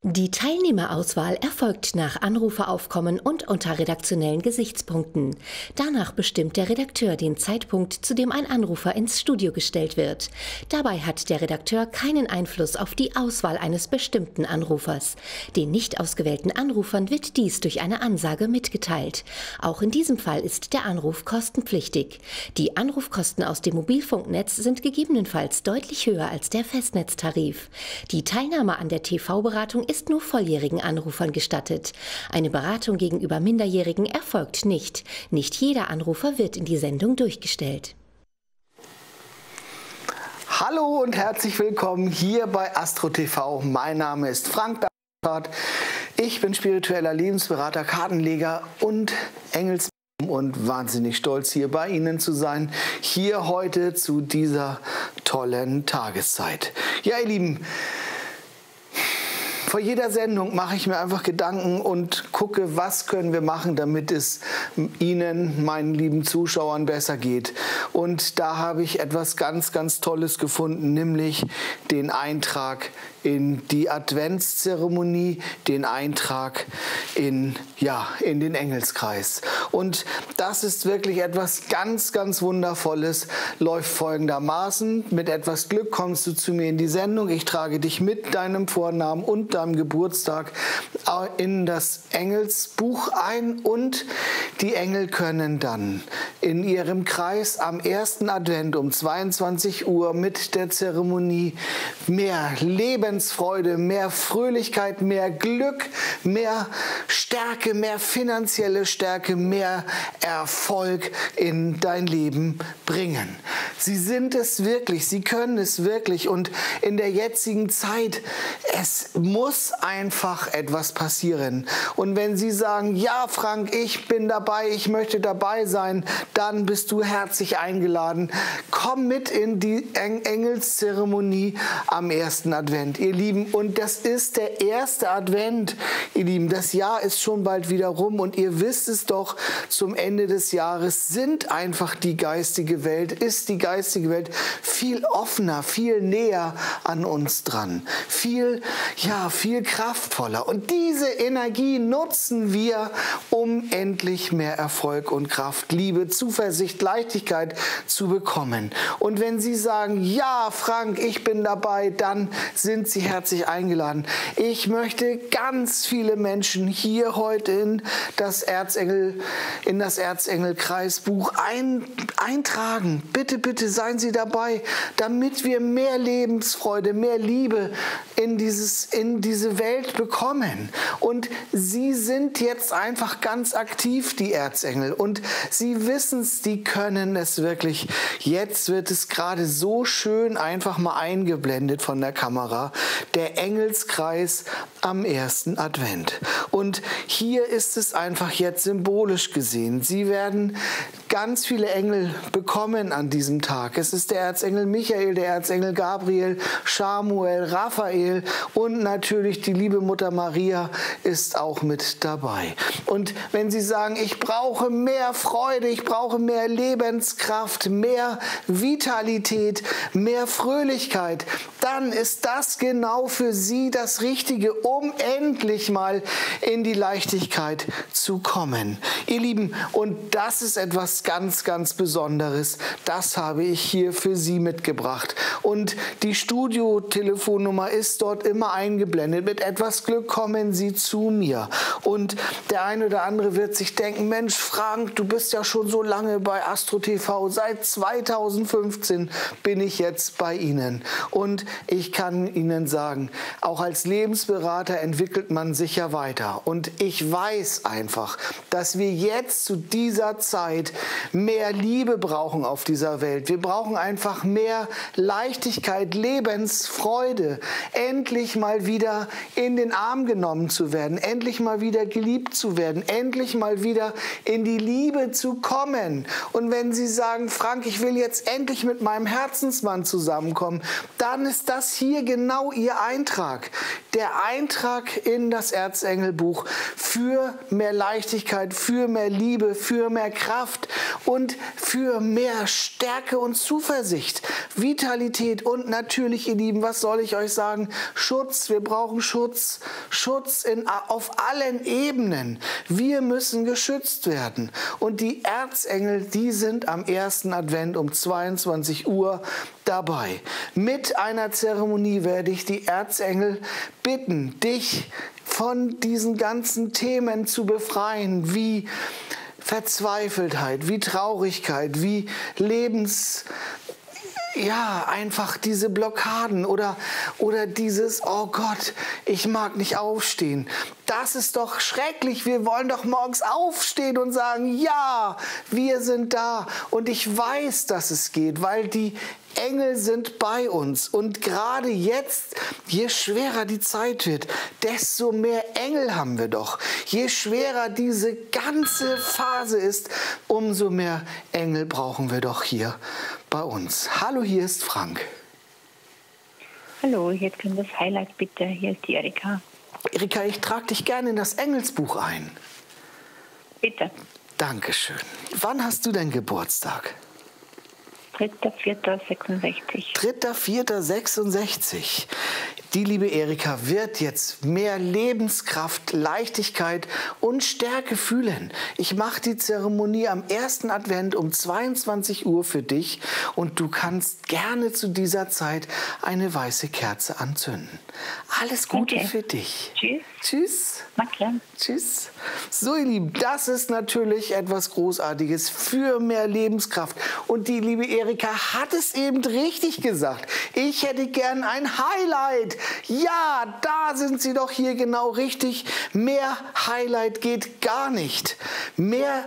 Die Teilnehmerauswahl erfolgt nach Anruferaufkommen und unter redaktionellen Gesichtspunkten. Danach bestimmt der Redakteur den Zeitpunkt, zu dem ein Anrufer ins Studio gestellt wird. Dabei hat der Redakteur keinen Einfluss auf die Auswahl eines bestimmten Anrufers. Den nicht ausgewählten Anrufern wird dies durch eine Ansage mitgeteilt. Auch in diesem Fall ist der Anruf kostenpflichtig. Die Anrufkosten aus dem Mobilfunknetz sind gegebenenfalls deutlich höher als der Festnetztarif. Die Teilnahme an der TV-Beratung ist nur volljährigen Anrufern gestattet. Eine Beratung gegenüber Minderjährigen erfolgt nicht. Nicht jeder Anrufer wird in die Sendung durchgestellt. Hallo und herzlich willkommen hier bei Astro TV. Mein Name ist Frank Dampfert. Ich bin spiritueller Lebensberater, Kartenleger und Engelsmedium und wahnsinnig stolz, hier bei Ihnen zu sein. Hier heute zu dieser tollen Tageszeit. Ja, ihr Lieben, vor jeder Sendung mache ich mir einfach Gedanken und gucke, was können wir machen, damit es Ihnen, meinen lieben Zuschauern, besser geht. Und da habe ich etwas ganz, ganz Tolles gefunden, nämlich den Eintrag in die Adventszeremonie, den Eintrag in den Engelskreis. Und das ist wirklich etwas ganz, ganz Wundervolles. Läuft folgendermaßen: Mit etwas Glück kommst du zu mir in die Sendung. Ich trage dich mit deinem Vornamen und deinem Geburtstag in das Engelsbuch ein, und die Engel können dann in ihrem Kreis am ersten Advent um 22 Uhr mit der Zeremonie mehr Lebensfreude, mehr Fröhlichkeit, mehr Glück, mehr Stärke, mehr finanzielle Stärke, mehr Erfolg in dein Leben bringen. Sie sind es wirklich, sie können es wirklich, und in der jetzigen Zeit, es muss einfach etwas passieren. Und wenn Sie sagen, ja Frank, ich bin dabei, ich möchte dabei sein, dann bist du herzlich eingeladen. Komm mit in die Engelszeremonie am ersten Advent, ihr Lieben. Und das ist der erste Advent, ihr Lieben. Das Jahr ist schon bald wieder rum, und ihr wisst es doch, zum Ende des Jahres ist die geistige Welt viel offener, viel näher an uns dran. Viel kraftvoller. Und diese Energie nutzen wir, um endlich mehr Erfolg und Kraft, Liebe, Zuversicht, Leichtigkeit zu bekommen. Und wenn Sie sagen, ja Frank, ich bin dabei, dann sind Sie herzlich eingeladen. Ich möchte ganz viele Menschen hier heute in das Erzengelkreisbuch eintragen. Bitte, bitte seien Sie dabei, damit wir mehr Lebensfreude, mehr Liebe in diese Welt bekommen. Und Sie sind jetzt einfach ganz aktiv, die Erzengel. Und Sie wissen es, die können es wirklich. Jetzt wird es gerade so schön einfach mal eingeblendet von der Kamera. Der Engelskreis am ersten Advent. Und hier ist es einfach jetzt symbolisch gesehen. Sie werden ganz viele Engel bekommen an diesem Tag. Es ist der Erzengel Michael, der Erzengel Gabriel, Schamuel, Raphael, und natürlich die liebe Mutter Maria ist auch mit dabei. Und wenn Sie sagen, ich brauche mehr Freude, ich brauche mehr Lebenskraft, mehr Vitalität, mehr Fröhlichkeit, dann ist das genau für Sie das Richtige, um endlich mal in die Leichtigkeit zu kommen. Ihr Lieben, und das ist etwas ganz, ganz Besonderes. Das habe ich hier für Sie mitgebracht. Und die Studiotelefonnummer ist dort immer eingeblendet. Mit etwas Glück kommen Sie zu mir. Und der eine oder andere wird sich denken, Mensch Frank, du bist ja schon so lange bei Astro TV. Seit 2015 bin ich jetzt bei Ihnen. Und ich kann Ihnen sagen, auch als Lebensberater entwickelt man sich ja weiter. Und ich weiß einfach, dass wir jetzt zu dieser Zeit mehr Liebe brauchen auf dieser Welt. Wir brauchen einfach mehr Leichtigkeit, Lebensfreude. Endlich mal wieder in den Arm genommen zu werden. Endlich mal wieder geliebt zu werden. Endlich mal wieder in die Liebe zu kommen. Und wenn Sie sagen, Frank, ich will jetzt endlich mit meinem Herzensmann zusammenkommen, dann ist das hier genau Ihr Eintrag. Der Eintrag Eintrag in das Erzengelbuch für mehr Leichtigkeit, für mehr Liebe, für mehr Kraft und für mehr Stärke und Zuversicht, Vitalität und natürlich, ihr Lieben, was soll ich euch sagen? Schutz, wir brauchen Schutz. Schutz auf allen Ebenen. Wir müssen geschützt werden. Und die Erzengel, die sind am ersten Advent um 22 Uhr dabei. Mit einer Zeremonie werde ich die Erzengel bitten, dich von diesen ganzen Themen zu befreien, wie Verzweifeltheit, wie Traurigkeit, wie einfach diese Blockaden oder dieses, oh Gott, ich mag nicht aufstehen. Das ist doch schrecklich. Wir wollen doch morgens aufstehen und sagen, ja, wir sind da. Und ich weiß, dass es geht, weil die Engel sind bei uns. Und gerade jetzt, je schwerer die Zeit wird, desto mehr Engel haben wir doch. Je schwerer diese ganze Phase ist, umso mehr Engel brauchen wir doch hier bei uns. Hallo, hier ist Frank. Hallo, jetzt kommt das Highlight bitte. Hier ist die Erika. Erika, ich trage dich gerne in das Engelsbuch ein. Bitte. Dankeschön. Wann hast du denn Geburtstag? 3.4.66. 3.4.66. Die liebe Erika wird jetzt mehr Lebenskraft, Leichtigkeit und Stärke fühlen. Ich mache die Zeremonie am ersten Advent um 22 Uhr für dich und du kannst gerne zu dieser Zeit eine weiße Kerze anzünden. Alles Gute für dich. Tschüss. Tschüss. Danke. Tschüss. So, ihr Lieben, das ist natürlich etwas Großartiges für mehr Lebenskraft. Und die liebe Erika hat es eben richtig gesagt. Ich hätte gern ein Highlight. Ja, da sind Sie doch hier genau richtig. Mehr Highlight geht gar nicht. Mehr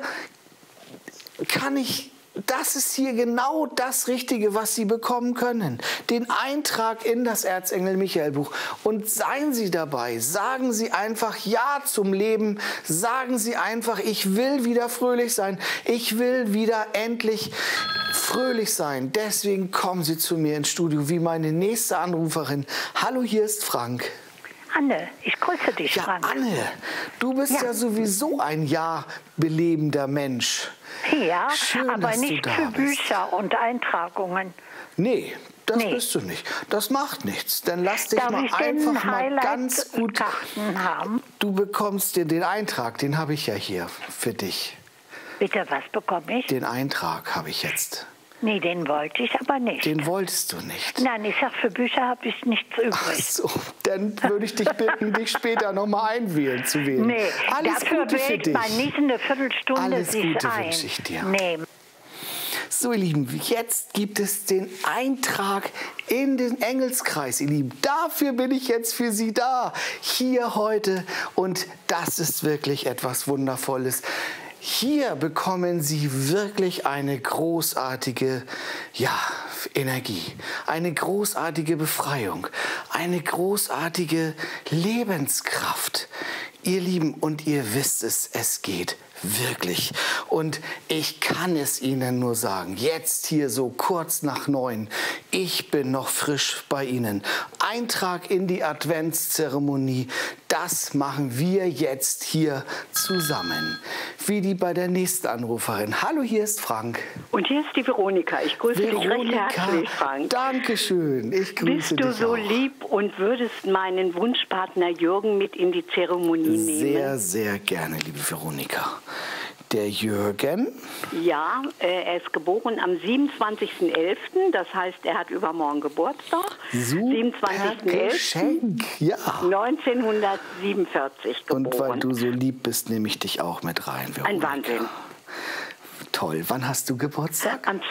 kann ich... Das ist hier genau das Richtige, was Sie bekommen können. Den Eintrag in das Erzengel-Michael-Buch. Und seien Sie dabei. Sagen Sie einfach Ja zum Leben. Sagen Sie einfach, ich will wieder fröhlich sein. Ich will wieder endlich fröhlich sein. Deswegen kommen Sie zu mir ins Studio wie meine nächste Anruferin. Hallo, hier ist Frank. Anne, ich grüße dich, Ja, Frank. Anne, du bist ja sowieso ein ja-belebender Mensch. Ja, Schön, aber dass du nicht da für bist. Bücher und Eintragungen. Nee, das Nee. bist du nicht. Das macht nichts. Dann lass dich Darf mal ich den einfach mal ganz gut... Highlight-Karten haben? Du bekommst den Eintrag, den habe ich ja hier für dich. Bitte, was bekomme ich? Den Eintrag habe ich jetzt. Nee, den wollte ich aber nicht. Den wolltest du nicht. Nein, ich sag, für Bücher habe ich nichts Ach übrig. so, dann würde ich dich bitten, dich später nochmal einwählen zu wählen. Nee, Alles dafür Gute für wählt dich. man nicht eine Viertelstunde Alles sich Gute ein. wünsche ich dir. Nee. So, ihr Lieben, jetzt gibt es den Eintrag in den Engelskreis, ihr Lieben. Dafür bin ich jetzt für Sie da, hier heute. Und das ist wirklich etwas Wundervolles. Hier bekommen Sie wirklich eine großartige Energie, eine großartige Befreiung, eine großartige Lebenskraft. Ihr Lieben, und ihr wisst es, es geht wirklich. Und ich kann es Ihnen nur sagen, jetzt hier so kurz nach 9, ich bin noch frisch bei Ihnen. Eintrag in die Adventszeremonie, das machen wir jetzt hier zusammen. Wie die bei der nächsten Anruferin. Hallo, hier ist Frank. Und hier ist die Veronika. Ich grüße dich recht herzlich, Frank. Dankeschön. Ich grüße Bist du dich so auch. lieb und würdest meinen Wunschpartner Jürgen mit in die Zeremonie nehmen? Sehr, sehr gerne, liebe Veronika. Der Jürgen? Ja, er ist geboren am 27.11., das heißt, er hat übermorgen Geburtstag. Super 27.11. Geschenk, ja. 1947 geboren. Und weil du so lieb bist, nehme ich dich auch mit rein, Veronika. Ein Wahnsinn. Toll. Wann hast du Geburtstag? Am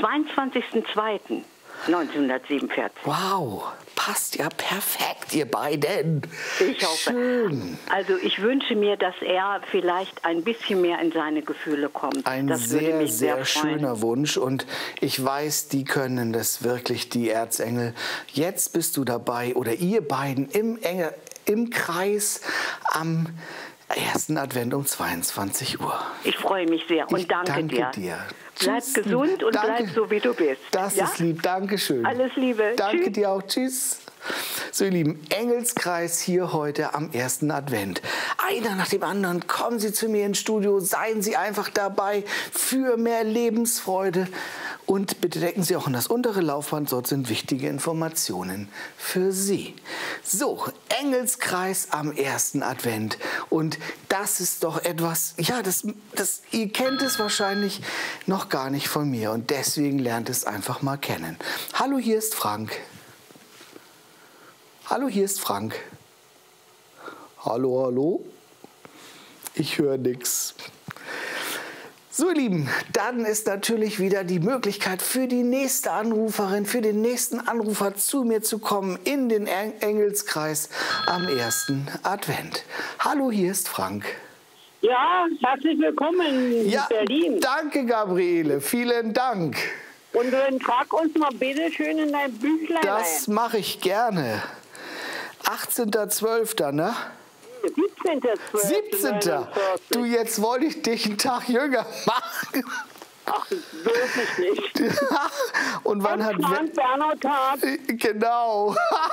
22.02.1947. Wow, passt ja perfekt, ihr beiden. Ich hoffe. Schön. Also ich wünsche mir, dass er vielleicht ein bisschen mehr in seine Gefühle kommt. Ein Das würde sehr, mich sehr freuen. schöner Wunsch und ich weiß, die können das wirklich, die Erzengel. Jetzt bist du dabei oder ihr beiden im Kreis am ersten Advent um 22 Uhr. Ich freue mich sehr und danke dir. Bleib gesund und bleib so, wie du bist. Das ist lieb. Dankeschön. Alles Liebe. Danke Tschüss. dir auch. Tschüss. So, ihr Lieben, Engelskreis hier heute am ersten Advent. Einer nach dem anderen, kommen Sie zu mir ins Studio, seien Sie einfach dabei für mehr Lebensfreude. Und bitte denken Sie auch an das untere Laufband, dort sind wichtige Informationen für Sie. So, Engelskreis am ersten Advent. Und das ist doch etwas, ja, ihr kennt es wahrscheinlich noch gar nicht von mir. Und deswegen lernt es einfach mal kennen. Hallo, hier ist Frank. Hallo, hier ist Frank. Hallo, hallo? Ich höre nichts. So, ihr Lieben, dann ist natürlich wieder die Möglichkeit für die nächste Anruferin, für den nächsten Anrufer zu mir zu kommen in den Engelskreis am ersten Advent. Hallo, hier ist Frank. Ja, herzlich willkommen in Berlin. Danke, Gabriele. Vielen Dank. Und dann trag uns mal bitte schön in dein Büchlein Das mache ich gerne. 18.12., ne? 17.12. 17. Du, jetzt wollte ich dich einen Tag jünger machen. Ach, wirklich nicht. Und wann hat Bernhard? Genau.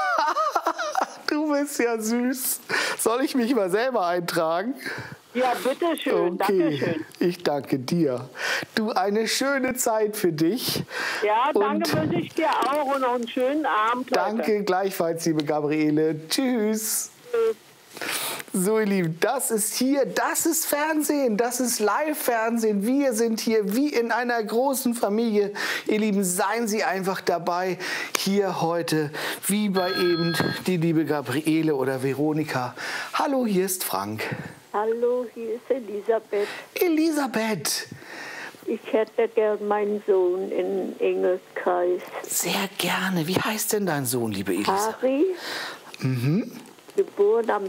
Du bist ja süß. Soll ich mich mal selber eintragen? Ja, bitteschön. Okay, Dankeschön. ich danke dir. Du, eine schöne Zeit für dich. Ja, danke Und wünsche ich dir auch und noch einen schönen Abend heute. Danke gleichfalls, liebe Gabriele. Tschüss. So, ihr Lieben, das ist Fernsehen, das ist Live-Fernsehen. Wir sind hier wie in einer großen Familie. Ihr Lieben, seien Sie einfach dabei, hier heute, wie bei eben die liebe Gabriele oder Veronika. Hallo, hier ist Frank. Hallo, hier ist Elisabeth. Elisabeth. Ich hätte gern meinen Sohn in Engelskreis. Sehr gerne. Wie heißt denn dein Sohn, liebe Elisabeth? Harry, geboren am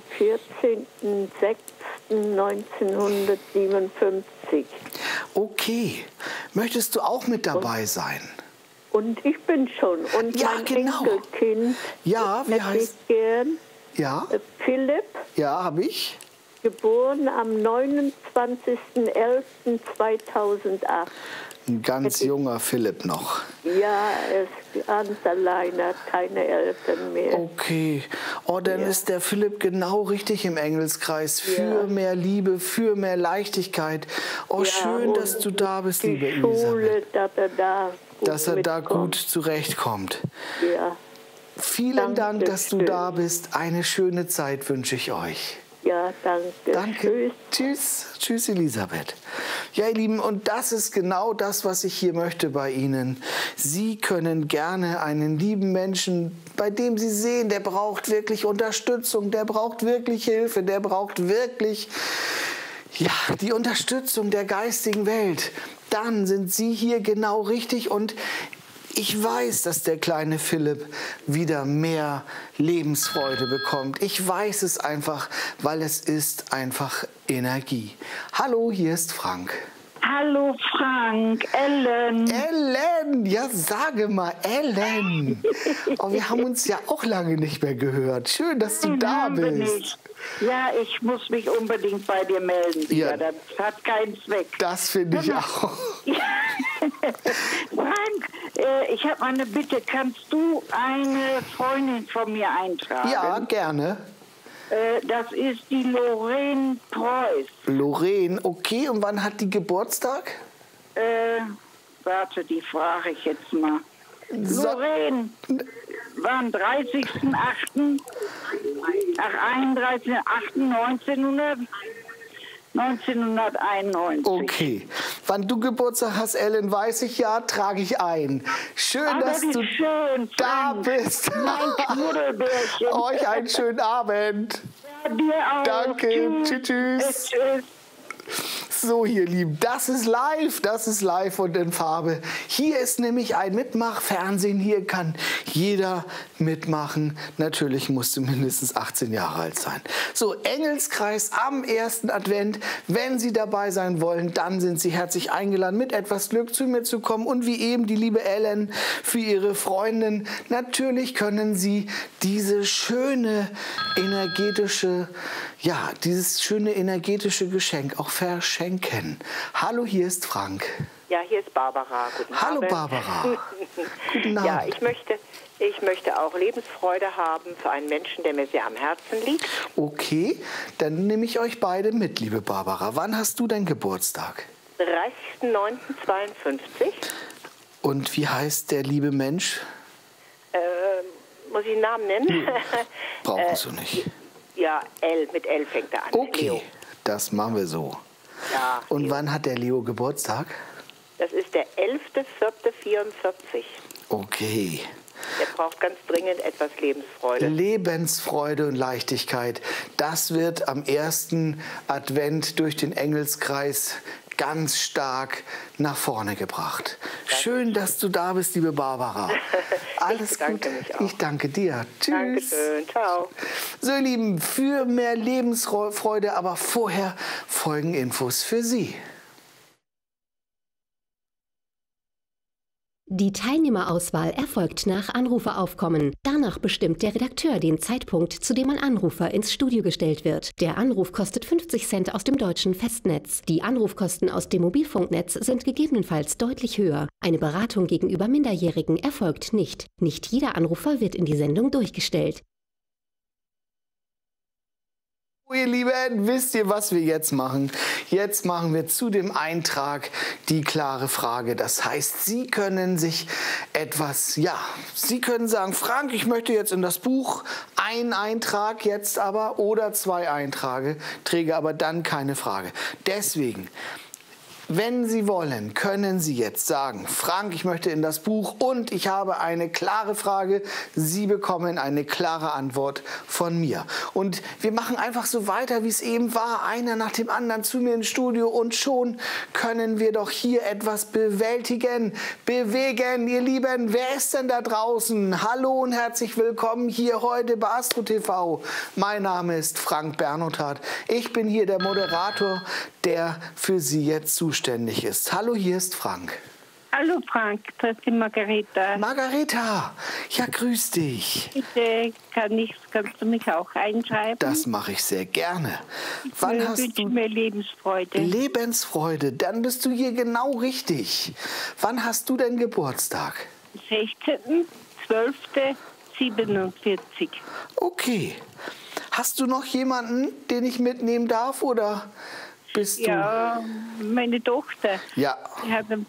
14.06.1957. Okay. Möchtest du auch mit dabei sein? Und ich bin schon. Und Ja, mein genau. Enkelkind Ja, wie hätte heißt? ich gern. Ja, Philipp, ja, habe ich. geboren am 29.11.2008. Ein ganz junger Philipp noch. Ja, er ist ganz alleine, hat keine Eltern mehr. Okay. Oh, dann ist der Philipp genau richtig im Engelskreis. Für mehr Liebe, für mehr Leichtigkeit. Oh, Ja, schön, und dass du da bist, die liebe Schule, Elisabeth. dass er da Gut mitkommt. zurechtkommt. Ja, Vielen Dank, dass du Dankeschön. da bist. Eine schöne Zeit wünsche ich euch. ja, danke. Danke. Tschüss. Tschüss. Tschüss, Elisabeth. Ja, ihr Lieben, und das ist genau das, was ich hier möchte bei Ihnen. Sie können gerne einen lieben Menschen, bei dem Sie sehen, der braucht wirklich Unterstützung, der braucht wirklich Hilfe, der braucht wirklich die Unterstützung der geistigen Welt. Dann sind Sie hier genau richtig und ich weiß, dass der kleine Philipp wieder mehr Lebensfreude bekommt. Ich weiß es einfach, weil es ist einfach Energie. Hallo, hier ist Frank. Hallo Frank, Ellen. Ellen, ja sage mal, Ellen. Oh, wir haben uns ja auch lange nicht mehr gehört. Schön, dass du da Haben wir bist. nicht. Ja, ich muss mich unbedingt bei dir melden. Ja. Das hat keinen Zweck. Das finde ich auch. Frank, ich habe eine Bitte. Kannst du eine Freundin von mir eintragen? Ja, gerne. Das ist die Lorraine Preuß. Lorraine, okay. Und wann hat die Geburtstag? Warte, die frage ich jetzt mal. So- Lorraine, war am 30.08. Ach, 1991. Okay. Wann du Geburtstag hast, Ellen, weiß ich ja, trage ich ein. Schön, Aber dass wie du schön, da Frank. bist. Mein Knuddelbärchen. Euch einen schönen Abend. Ja, dir auch. Danke. Tschüss. Tschüss. So, ihr Lieben, das ist live und in Farbe. Hier ist nämlich ein Mitmachfernsehen, hier kann jeder mitmachen. Natürlich musst du mindestens 18 Jahre alt sein. So, Engelskreis am ersten Advent. Wenn Sie dabei sein wollen, dann sind Sie herzlich eingeladen, mit etwas Glück zu mir zu kommen. Und wie eben die liebe Ellen für ihre Freundin. Natürlich können Sie diese schöne, energetische ja, dieses schöne energetische Geschenk auch verschenken. Hallo, hier ist Frank. Ja, hier ist Barbara. Guten Hallo Abend. Barbara. Guten Abend. Ja, ich möchte auch Lebensfreude haben für einen Menschen, der mir sehr am Herzen liegt. Okay, dann nehme ich euch beide mit, liebe Barbara. Wann hast du deinen Geburtstag? 30.09.52. Und wie heißt der liebe Mensch? Muss ich einen Namen nennen? Brauchen Sie nicht. Ja, mit L fängt er an. Okay, Leo. das machen wir so. Ja, Und Leo. wann hat der Leo Geburtstag? Das ist der 11.04.44. Okay. Der braucht ganz dringend etwas Lebensfreude. Lebensfreude und Leichtigkeit, das wird am ersten Advent durch den Engelskreis ganz stark nach vorne gebracht. Schön, dass du da bist, liebe Barbara. Alles Ich bedanke gut. mich auch. Ich danke dir. Tschüss. Dankeschön. Ciao. So, ihr Lieben, für mehr Lebensfreude, aber vorher folgen Infos für Sie. Die Teilnehmerauswahl erfolgt nach Anruferaufkommen. Danach bestimmt der Redakteur den Zeitpunkt, zu dem ein Anrufer ins Studio gestellt wird. Der Anruf kostet 50 Cent aus dem deutschen Festnetz. Die Anrufkosten aus dem Mobilfunknetz sind gegebenenfalls deutlich höher. Eine Beratung gegenüber Minderjährigen erfolgt nicht. Nicht jeder Anrufer wird in die Sendung durchgestellt. Ihr Lieben, wisst ihr, was wir jetzt machen? Jetzt machen wir zu dem Eintrag die klare Frage. Das heißt, Sie können sich etwas, Sie können sagen, Frank, ich möchte jetzt in das Buch einen Eintrag jetzt aber oder 2 Einträge, aber dann keine Frage. Deswegen, wenn Sie wollen, können Sie jetzt sagen, Frank, ich möchte in das Buch und ich habe eine klare Frage. Sie bekommen eine klare Antwort von mir. Und wir machen einfach so weiter, wie es eben war, einer nach dem anderen zu mir ins Studio und schon können wir doch hier etwas bewegen. Ihr Lieben, wer ist denn da draußen? Hallo und herzlich willkommen hier heute bei Astro TV. Mein Name ist Frank Bernhard. Ich bin hier der Moderator, der für Sie jetzt zuständig ist. Hallo, hier ist Frank. Hallo Frank, das ist die Margareta. Margareta, ja, grüß dich. Bitte kannst du mich auch einschreiben? Das mache ich sehr gerne. Wann hast wünsche du mir Lebensfreude. Lebensfreude? Dann bist du hier genau richtig. Wann hast du denn Geburtstag? 16.12.47. Okay. Hast du noch jemanden, den ich mitnehmen darf, oder bist du? Ja, meine Tochter. Ja. Die hat am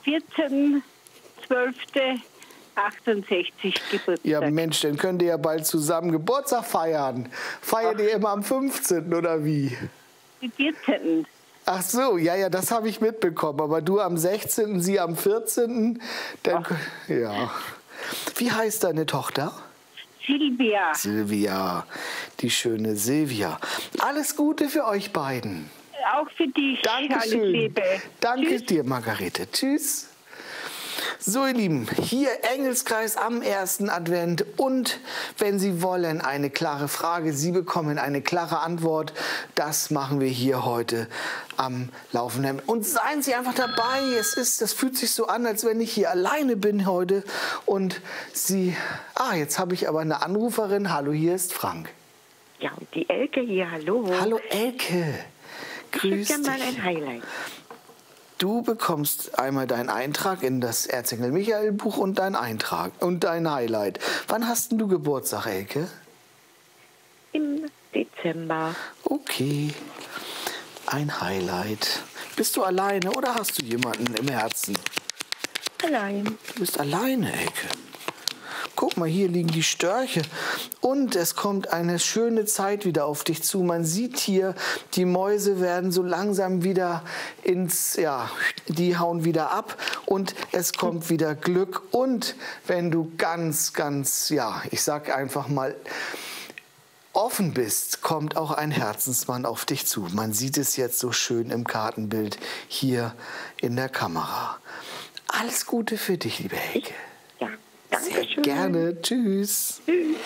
14.12.68 Geburtstag. Ja, Mensch, dann könnt ihr ja bald zusammen Geburtstag feiern. Feiert ihr immer am 15. oder wie? Die 14. Ach so, ja, das habe ich mitbekommen. Aber du am 16., sie am 14. Dann, ja. Wie heißt deine Tochter? Silvia. Silvia, die schöne Silvia. Alles Gute für euch beiden. Auch für dich. Alles Dankeschön. Liebe. Danke Tschüss. dir, Margarete. Tschüss. So, ihr Lieben, hier Engelskreis am ersten Advent und wenn Sie wollen, eine klare Frage, Sie bekommen eine klare Antwort. Das machen wir hier heute am Laufenden. Und seien Sie einfach dabei. Das fühlt sich so an, als wenn ich hier alleine bin heute. Und Sie, jetzt habe ich aber eine Anruferin. Hallo, hier ist Frank. Ja, und die Elke hier, hallo. Hallo, Elke. Grüß Ich hätte dich. mal ein Highlight. Du bekommst einmal deinen Eintrag in das Erzengel Michael Buch und deinen Eintrag und dein Highlight. Wann hast denn du Geburtstag, Elke? Im Dezember. Okay, ein Highlight. Bist du alleine oder hast du jemanden im Herzen? Allein. Du bist alleine, Elke. Guck mal, hier liegen die Störche. Und es kommt eine schöne Zeit wieder auf dich zu. Man sieht hier, die Mäuse werden so langsam wieder die hauen wieder ab. Und es kommt wieder Glück. Und wenn du ganz, ich sag einfach mal, offen bist, kommt auch ein Herzensmann auf dich zu. Man sieht es jetzt so schön im Kartenbild hier in der Kamera. Alles Gute für dich, liebe Elke. Ja, danke Sehr schön. gerne. Tschüss. Tschüss.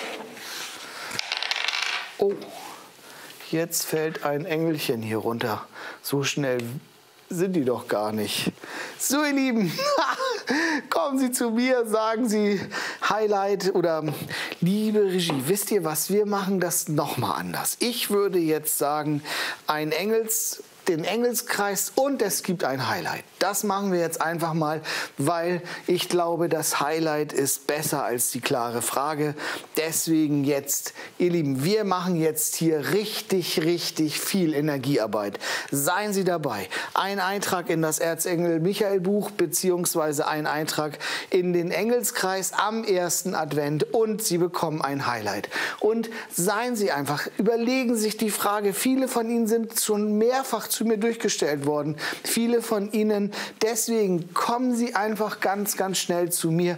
Oh, jetzt fällt ein Engelchen hier runter. So schnell sind die doch gar nicht. So, ihr Lieben, kommen Sie zu mir, sagen Sie Highlight oder Liebe Regie, wisst ihr was? Wir machen das nochmal anders. Ich würde jetzt sagen, den Engelskreis und es gibt ein Highlight. Das machen wir jetzt einfach mal, weil ich glaube, das Highlight ist besser als die klare Frage. Deswegen jetzt, ihr Lieben, wir machen jetzt hier richtig, richtig viel Energiearbeit. Seien Sie dabei. Ein Eintrag in das Erzengel Michael Buch beziehungsweise ein Eintrag in den Engelskreis am ersten Advent und Sie bekommen ein Highlight. Und seien Sie einfach, überlegen sich die Frage, viele von Ihnen sind schon mehrfach zu mir durchgestellt worden. Viele von Ihnen, deswegen kommen Sie einfach ganz, ganz schnell zu mir.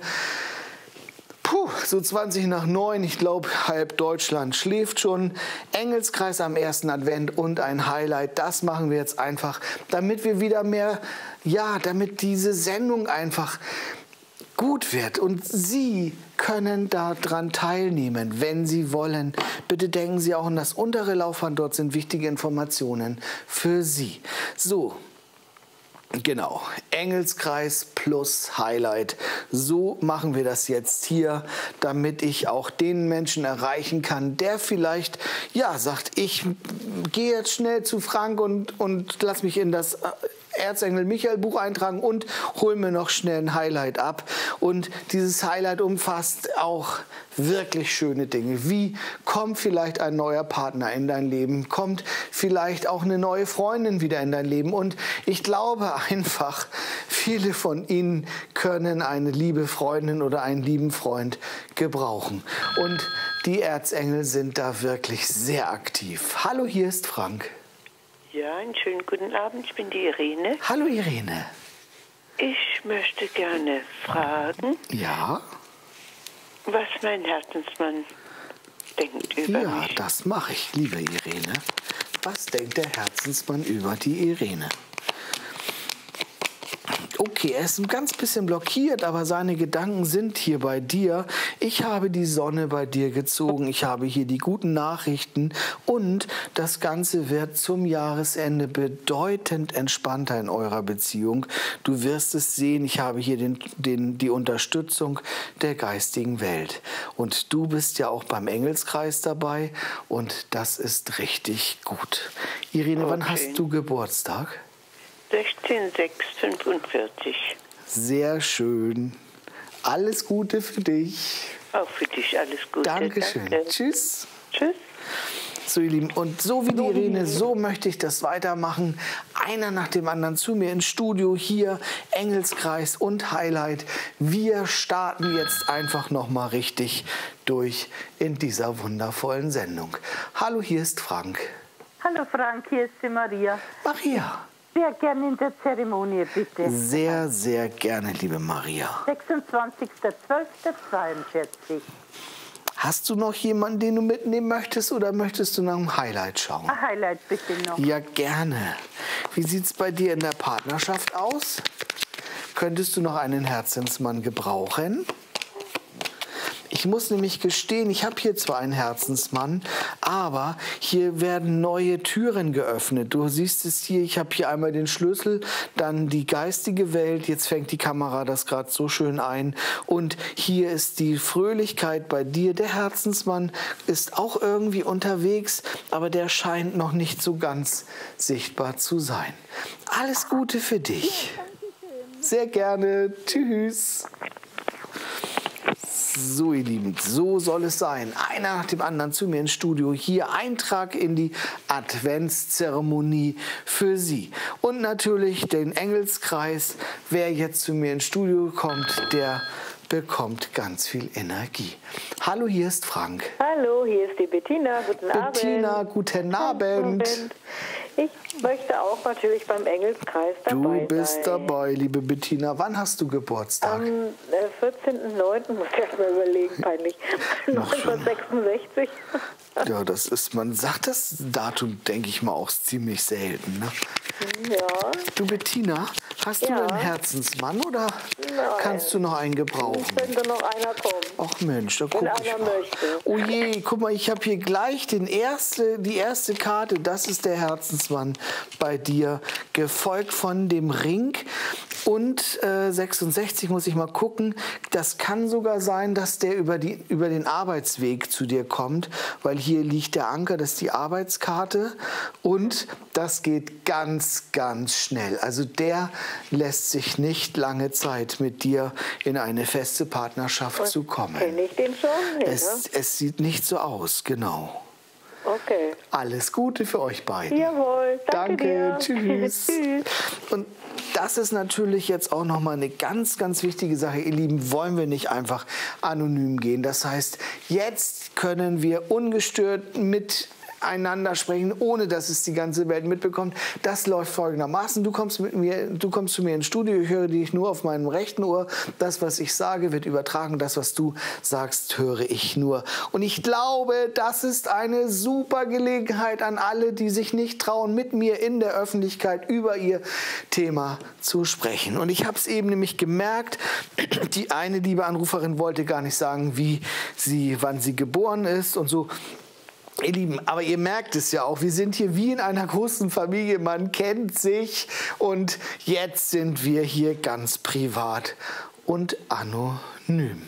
So 20 nach 9, ich glaube, halb Deutschland schläft schon. Engelskreis am ersten Advent und ein Highlight, das machen wir jetzt einfach, damit wir wieder mehr, damit diese Sendung einfach gut wird und Sie können daran teilnehmen, wenn Sie wollen. Bitte denken Sie auch an das untere Laufband, dort sind wichtige Informationen für Sie. So, genau, Engelskreis plus Highlight. So machen wir das jetzt hier, damit ich auch den Menschen erreichen kann, der vielleicht, sagt, ich gehe jetzt schnell zu Frank und lass mich in das Erzengel Michael Buch eintragen und hol mir noch schnell ein Highlight ab. Und dieses Highlight umfasst auch wirklich schöne Dinge. Wie kommt vielleicht ein neuer Partner in dein Leben? Kommt vielleicht auch eine neue Freundin wieder in dein Leben? Und ich glaube einfach, viele von Ihnen können eine liebe Freundin oder einen lieben Freund gebrauchen. Und die Erzengel sind da wirklich sehr aktiv. Hallo, hier ist Frank. Ja, einen schönen guten Abend. Ich bin die Irene. Hallo Irene. Ich möchte gerne fragen, was mein Herzensmann denkt über mich. Ja, das mache ich, liebe Irene. Was denkt der Herzensmann über die Irene? Okay, er ist ein ganz bisschen blockiert, aber seine Gedanken sind hier bei dir. Ich habe die Sonne bei dir gezogen, ich habe hier die guten Nachrichten und das Ganze wird zum Jahresende bedeutend entspannter in eurer Beziehung. Du wirst es sehen, ich habe hier die Unterstützung der geistigen Welt. Und du bist ja auch beim Engelskreis dabei und das ist richtig gut. Irene, wann hast du Geburtstag? 16,645. Sehr schön. Alles Gute für dich. Auch für dich alles Gute. Dankeschön. Danke. Tschüss. Tschüss. So, ihr Lieben, und so wie die Irene, so möchte ich das weitermachen. Einer nach dem anderen zu mir ins Studio, hier Engelskreis und Highlight. Wir starten jetzt einfach noch mal richtig durch in dieser wundervollen Sendung. Hallo, hier ist Frank. Hallo Frank, hier ist die Maria. Maria. Sehr gerne in der Zeremonie, bitte. Sehr, sehr gerne, liebe Maria. 26.12.42. Hast du noch jemanden, den du mitnehmen möchtest oder möchtest du nach einem Highlight schauen? Ein Highlight bitte noch. Ja, gerne. Wie sieht es bei dir in der Partnerschaft aus? Könntest du noch einen Herzensmann gebrauchen? Ich muss nämlich gestehen, ich habe hier zwar einen Herzensmann, aber hier werden neue Türen geöffnet. Du siehst es hier, ich habe hier einmal den Schlüssel, dann die geistige Welt, jetzt fängt die Kamera das gerade so schön ein und hier ist die Fröhlichkeit bei dir. Der Herzensmann ist auch irgendwie unterwegs, aber der scheint noch nicht so ganz sichtbar zu sein. Alles Gute für dich. Sehr gerne. Tschüss. So, ihr Lieben, so soll es sein. Einer nach dem anderen zu mir ins Studio. Hier Eintrag in die Adventszeremonie für Sie. Und natürlich den Engelskreis. Wer jetzt zu mir ins Studio kommt, der bekommt ganz viel Energie. Hallo, hier ist Frank. Hallo, hier ist die Bettina. Guten Abend. Bettina, guten Abend. Ich möchte auch natürlich beim Engelskreis dabei sein. Du bist dabei, liebe Bettina. Wann hast du Geburtstag? Am 14.09. muss ich erst mal überlegen, peinlich. 1966. Ja, das ist, man sagt das Datum, denke ich mal, auch ziemlich selten. Ne? Ja. Du, Bettina, hast du einen Herzensmann oder kannst du noch einen gebrauchen? Könnte noch einer kommen. Ach Mensch, da guck ich mal. Möchte. Oh je, guck mal, ich habe hier gleich die erste Karte. Das ist der Herzensmann bei dir, gefolgt von dem Ring. Und 66 muss ich mal gucken. Das kann sogar sein, dass der über den Arbeitsweg zu dir kommt, weil hier liegt der Anker, das ist die Arbeitskarte. Und das geht ganz, ganz schnell. Also der lässt sich nicht lange Zeit mit dir in eine feste Partnerschaft zu kommen. Kenne ich den schon? Nee, Es sieht nicht so aus, genau. Okay. Alles Gute für euch beiden. Jawohl, danke dir. Tschüss. Tschüss. Und das ist natürlich jetzt auch nochmal eine ganz, ganz wichtige Sache. Ihr Lieben, wollen wir nicht einfach anonym gehen. Das heißt, jetzt können wir ungestört miteinander sprechen, ohne dass es die ganze Welt mitbekommt. Das läuft folgendermaßen. Du kommst zu mir ins Studio, ich höre dich nur auf meinem rechten Ohr. Das, was ich sage, wird übertragen. Das, was du sagst, höre ich nur. Und ich glaube, das ist eine super Gelegenheit an alle, die sich nicht trauen, mit mir in der Öffentlichkeit über ihr Thema zu sprechen. Und ich habe es eben nämlich gemerkt, die eine liebe Anruferin wollte gar nicht sagen, wann sie geboren ist und so. Ihr Lieben, aber ihr merkt es ja auch, wir sind hier wie in einer großen Familie, man kennt sich und jetzt sind wir hier ganz privat und anonym.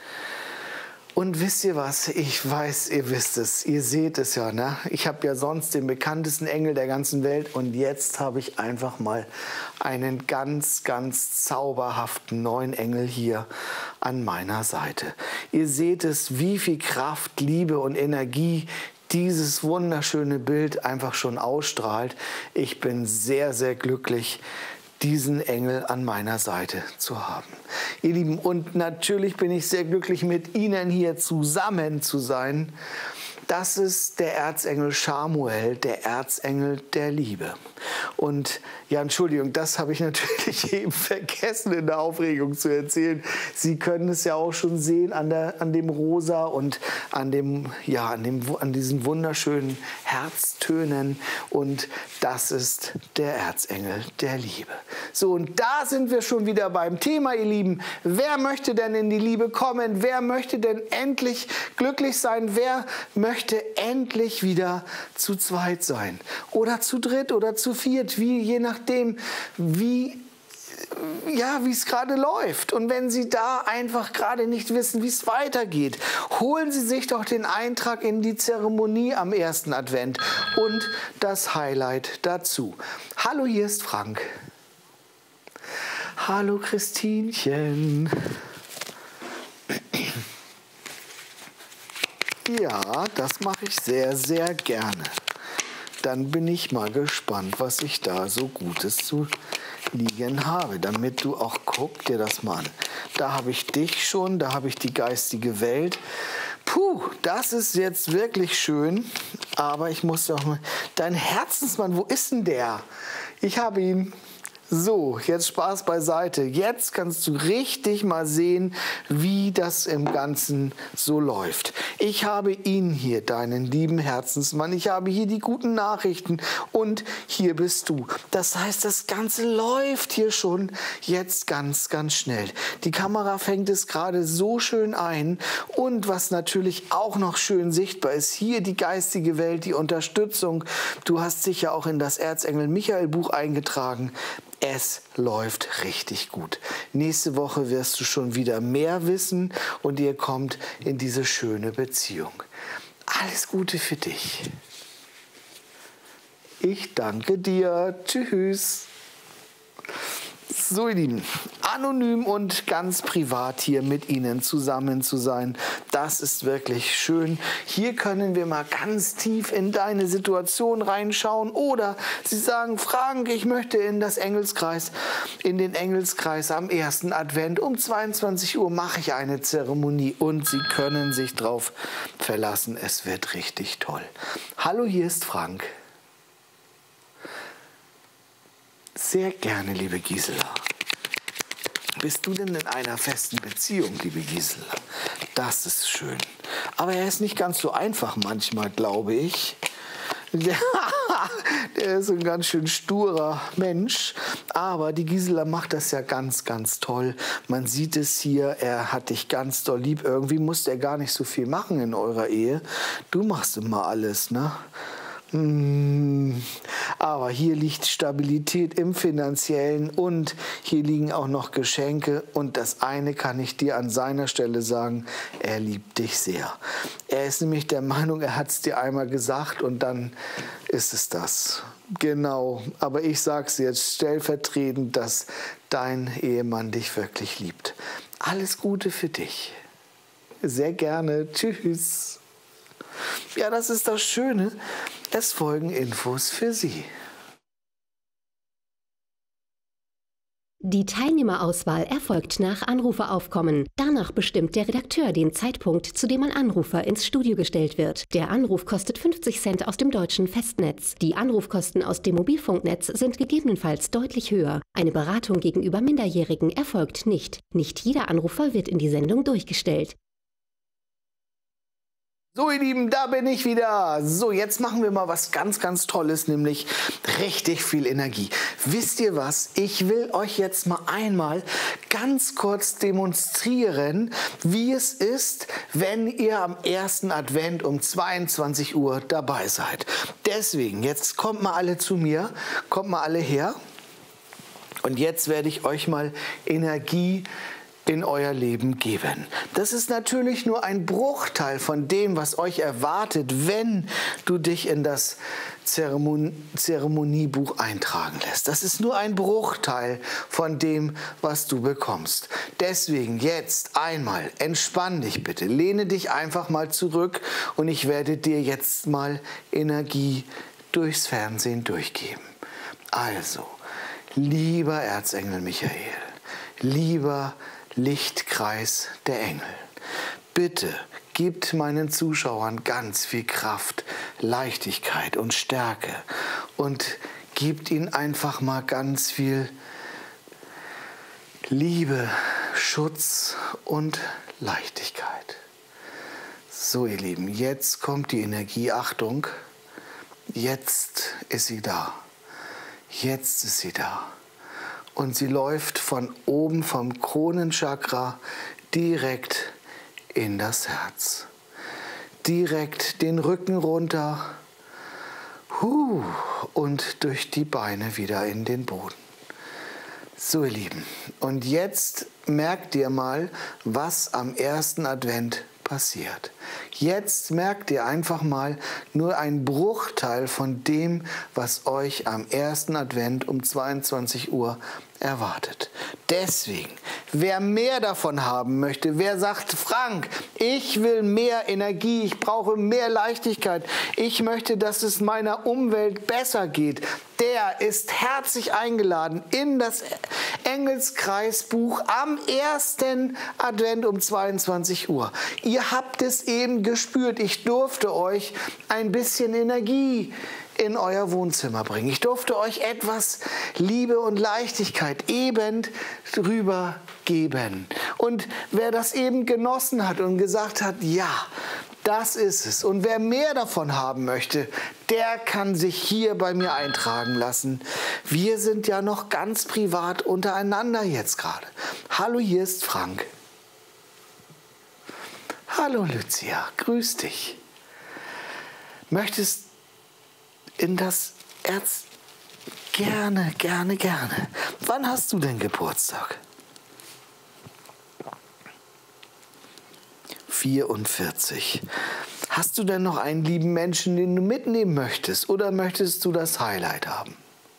Und wisst ihr was? Ich weiß, ihr wisst es, ihr seht es ja, ne? Ich habe ja sonst den bekanntesten Engel der ganzen Welt und jetzt habe ich einfach mal einen ganz, ganz zauberhaften neuen Engel hier an meiner Seite. Ihr seht es, wie viel Kraft, Liebe und Energie dieses wunderschöne Bild einfach schon ausstrahlt. Ich bin sehr, sehr glücklich, diesen Engel an meiner Seite zu haben. Ihr Lieben, und natürlich bin ich sehr glücklich, mit Ihnen hier zusammen zu sein. Das ist der Erzengel Schamuel, der Erzengel der Liebe. Und ja, Entschuldigung, das habe ich natürlich eben vergessen in der Aufregung zu erzählen. Sie können es ja auch schon sehen an dem Rosa und an diesen wunderschönen Herztönen. Und das ist der Erzengel der Liebe. So, und da sind wir schon wieder beim Thema, ihr Lieben. Wer möchte denn in die Liebe kommen? Wer möchte denn endlich glücklich sein? Wer möchte endlich wieder zu zweit sein? Oder zu dritt oder zu viert, je nachdem, wie es gerade läuft. Und wenn Sie da einfach gerade nicht wissen, wie es weitergeht, holen Sie sich doch den Eintrag in die Zeremonie am ersten Advent und das Highlight dazu. Hallo, hier ist Frank. Hallo, Christinchen. Ja, das mache ich sehr, sehr gerne. Dann bin ich mal gespannt, was ich da so Gutes zu liegen habe, damit du auch, guck dir das mal an. Da habe ich dich schon, da habe ich die geistige Welt. Puh, das ist jetzt wirklich schön, aber ich muss doch mal, dein Herzensmann, wo ist denn der? Ich habe ihn. So, jetzt Spaß beiseite. Jetzt kannst du richtig mal sehen, wie das im Ganzen so läuft. Ich habe ihn hier, deinen lieben Herzensmann. Ich habe hier die guten Nachrichten und hier bist du. Das heißt, das Ganze läuft hier schon jetzt ganz, ganz schnell. Die Kamera fängt es gerade so schön ein und was natürlich auch noch schön sichtbar ist, hier die geistige Welt, die Unterstützung. Du hast dich ja auch in das Erzengel Michael Buch eingetragen. Es läuft richtig gut. Nächste Woche wirst du schon wieder mehr wissen und ihr kommt in diese schöne Beziehung. Alles Gute für dich. Ich danke dir. Tschüss. So, ihr Lieben, anonym und ganz privat hier mit Ihnen zusammen zu sein, das ist wirklich schön. Hier können wir mal ganz tief in deine Situation reinschauen oder Sie sagen, Frank, ich möchte in den Engelskreis am ersten Advent um 22 Uhr mache ich eine Zeremonie und Sie können sich drauf verlassen, es wird richtig toll. Hallo, hier ist Frank. Sehr gerne, liebe Gisela. Bist du denn in einer festen Beziehung, liebe Gisela? Das ist schön. Aber er ist nicht ganz so einfach manchmal, glaube ich. Der ist ein ganz schön sturer Mensch. Aber die Gisela macht das ja ganz, ganz toll. Man sieht es hier, er hat dich ganz doll lieb. Irgendwie musste er gar nicht so viel machen in eurer Ehe. Du machst immer alles, ne? Aber hier liegt Stabilität im Finanziellen und hier liegen auch noch Geschenke. Und das eine kann ich dir an seiner Stelle sagen, er liebt dich sehr. Er ist nämlich der Meinung, er hat es dir einmal gesagt und dann ist es das. Genau, aber ich sage es jetzt stellvertretend, dass dein Ehemann dich wirklich liebt. Alles Gute für dich. Sehr gerne. Tschüss. Ja, das ist das Schöne. Es folgen Infos für Sie. Die Teilnehmerauswahl erfolgt nach Anruferaufkommen. Danach bestimmt der Redakteur den Zeitpunkt, zu dem ein Anrufer ins Studio gestellt wird. Der Anruf kostet 50 Cent aus dem deutschen Festnetz. Die Anrufkosten aus dem Mobilfunknetz sind gegebenenfalls deutlich höher. Eine Beratung gegenüber Minderjährigen erfolgt nicht. Nicht jeder Anrufer wird in die Sendung durchgestellt. So, ihr Lieben, da bin ich wieder. So, jetzt machen wir mal was ganz, ganz Tolles, nämlich richtig viel Energie. Wisst ihr was? Ich will euch jetzt mal einmal ganz kurz demonstrieren, wie es ist, wenn ihr am ersten Advent um 22 Uhr dabei seid. Deswegen, jetzt kommt mal alle zu mir, kommt mal alle her. Und jetzt werde ich euch mal Energie in euer Leben geben. Das ist natürlich nur ein Bruchteil von dem, was euch erwartet, wenn du dich in das Zeremoniebuch eintragen lässt. Das ist nur ein Bruchteil von dem, was du bekommst. Deswegen jetzt einmal entspann dich bitte, lehne dich einfach mal zurück und ich werde dir jetzt mal Energie durchs Fernsehen durchgeben. Also, lieber Erzengel Michael, lieber Lichtkreis der Engel, bitte gibt meinen Zuschauern ganz viel Kraft, Leichtigkeit und Stärke und gibt ihnen einfach mal ganz viel Liebe, Schutz und Leichtigkeit. So, ihr Lieben, jetzt kommt die Energie. Achtung, jetzt ist sie da. Jetzt ist sie da. Und sie läuft von oben vom Kronenchakra direkt in das Herz. Direkt den Rücken runter und durch die Beine wieder in den Boden. So, ihr Lieben, und jetzt merkt ihr mal, was am ersten Advent passiert. Jetzt merkt ihr einfach mal nur einen Bruchteil von dem, was euch am ersten Advent um 22 Uhr erwartet. Deswegen, wer mehr davon haben möchte, wer sagt, Frank, ich will mehr Energie, ich brauche mehr Leichtigkeit, ich möchte, dass es meiner Umwelt besser geht, der ist herzlich eingeladen in das Engelskreisbuch am ersten Advent um 22 Uhr. Ihr habt es eben gespürt, ich durfte euch ein bisschen Energie in euer Wohnzimmer bringen. Ich durfte euch etwas Liebe und Leichtigkeit eben drüber geben. Und wer das eben genossen hat und gesagt hat, ja, das ist es. Und wer mehr davon haben möchte, der kann sich hier bei mir eintragen lassen. Wir sind ja noch ganz privat untereinander jetzt gerade. Hallo, hier ist Frank. Hallo, Lucia, grüß dich. Möchtest in das Erz? Gerne, gerne, gerne. Wann hast du denn Geburtstag? 44. Hast du denn noch einen lieben Menschen, den du mitnehmen möchtest? Oder möchtest du das Highlight haben?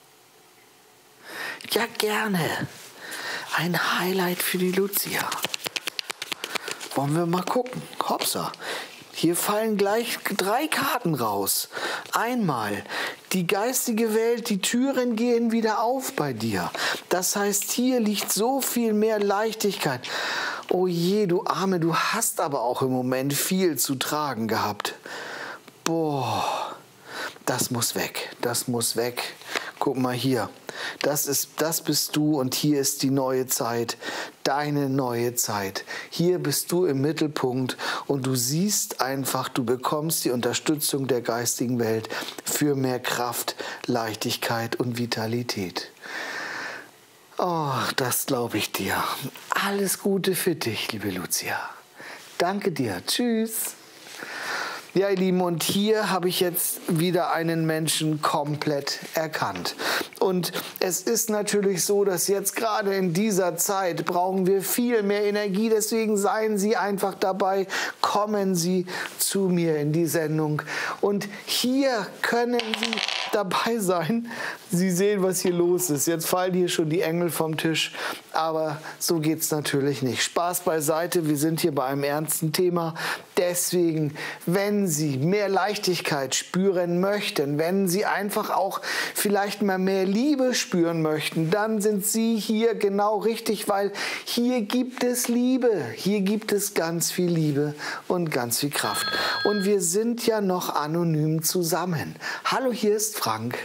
Ja, gerne. Ein Highlight für die Lucia. Wollen wir mal gucken? Hopsa. Hier fallen gleich 3 Karten raus. Einmal die geistige Welt, die Türen gehen wieder auf bei dir. Das heißt, hier liegt so viel mehr Leichtigkeit. Oh je, du Arme, du hast aber auch im Moment viel zu tragen gehabt. Boah, das muss weg, das muss weg. Guck mal hier, das bist du und hier ist die neue Zeit, deine neue Zeit. Hier bist du im Mittelpunkt und du siehst einfach, du bekommst die Unterstützung der geistigen Welt für mehr Kraft, Leichtigkeit und Vitalität. Oh, das glaube ich dir. Alles Gute für dich, liebe Lucia. Danke dir. Tschüss. Ja, ihr Lieben, und hier habe ich jetzt wieder einen Menschen komplett erkannt. Und es ist natürlich so, dass jetzt gerade in dieser Zeit brauchen wir viel mehr Energie. Deswegen seien Sie einfach dabei, kommen Sie zu mir in die Sendung. Und hier können Sie dabei sein. Sie sehen, was hier los ist. Jetzt fallen hier schon die Engel vom Tisch. Aber so geht es natürlich nicht. Spaß beiseite, wir sind hier bei einem ernsten Thema. Deswegen, wenn Sie mehr Leichtigkeit spüren möchten, wenn Sie einfach auch vielleicht mal mehr Liebe spüren möchten, dann sind Sie hier genau richtig, weil hier gibt es Liebe. Hier gibt es ganz viel Liebe und ganz viel Kraft. Und wir sind ja noch anonym zusammen. Hallo, hier ist Frank.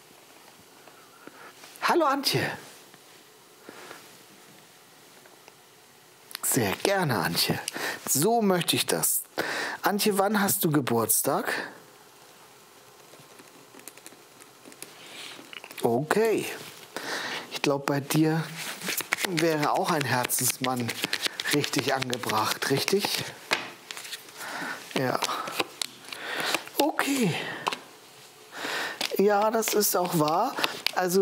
Hallo, Antje. Sehr gerne, Antje. So möchte ich das. Antje, wann hast du Geburtstag? Okay. Ich glaube, bei dir wäre auch ein Herzensmann richtig angebracht, richtig? Ja. Okay. Ja, das ist auch wahr. Also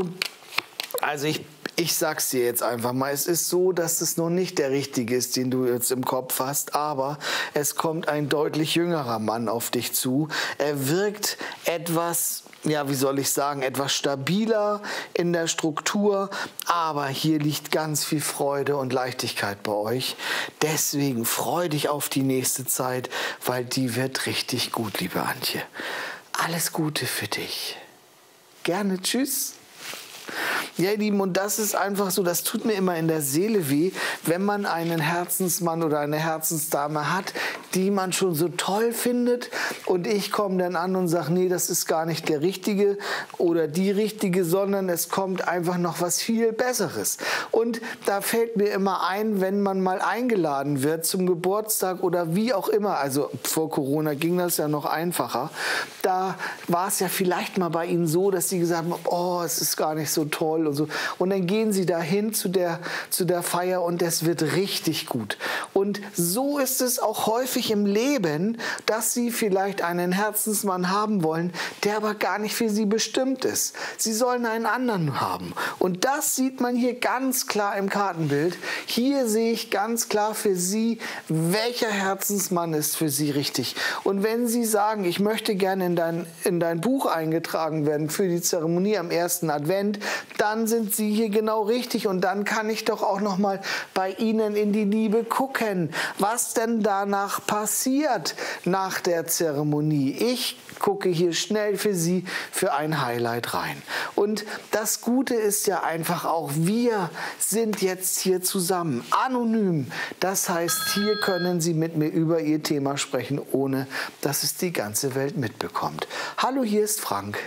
ich sag's dir jetzt einfach mal, es ist so, dass es noch nicht der Richtige ist, den du jetzt im Kopf hast, aber es kommt ein deutlich jüngerer Mann auf dich zu. Er wirkt etwas, ja, wie soll ich sagen, etwas stabiler in der Struktur, aber hier liegt ganz viel Freude und Leichtigkeit bei euch. Deswegen freu dich auf die nächste Zeit, weil die wird richtig gut, liebe Antje. Alles Gute für dich. Gerne, tschüss. Ja, ihr Lieben, und das ist einfach so, das tut mir immer in der Seele weh, wenn man einen Herzensmann oder eine Herzensdame hat, die man schon so toll findet und ich komme dann an und sage, nee, das ist gar nicht der Richtige oder die Richtige, sondern es kommt einfach noch was viel Besseres. Und da fällt mir immer ein, wenn man mal eingeladen wird zum Geburtstag oder wie auch immer, also vor Corona ging das ja noch einfacher, da war es ja vielleicht mal bei Ihnen so, dass Sie gesagt haben, oh, es ist gar nicht so toll und so. Und dann gehen Sie dahin zu der Feier und es wird richtig gut. Und so ist es auch häufig im Leben, dass Sie vielleicht einen Herzensmann haben wollen, der aber gar nicht für Sie bestimmt ist. Sie sollen einen anderen haben. Und das sieht man hier ganz klar im Kartenbild. Hier sehe ich ganz klar für Sie, welcher Herzensmann ist für Sie richtig. Und wenn Sie sagen, ich möchte gerne in dein Buch eingetragen werden für die Zeremonie am 1. Advent, dann sind Sie hier genau richtig und dann kann ich doch auch noch mal bei Ihnen in die Liebe gucken, was denn danach passiert nach der Zeremonie. Ich gucke hier schnell für Sie für ein Highlight rein. Und das Gute ist ja einfach auch, wir sind jetzt hier zusammen, anonym. Das heißt, hier können Sie mit mir über Ihr Thema sprechen, ohne dass es die ganze Welt mitbekommt. Hallo, hier ist Frank.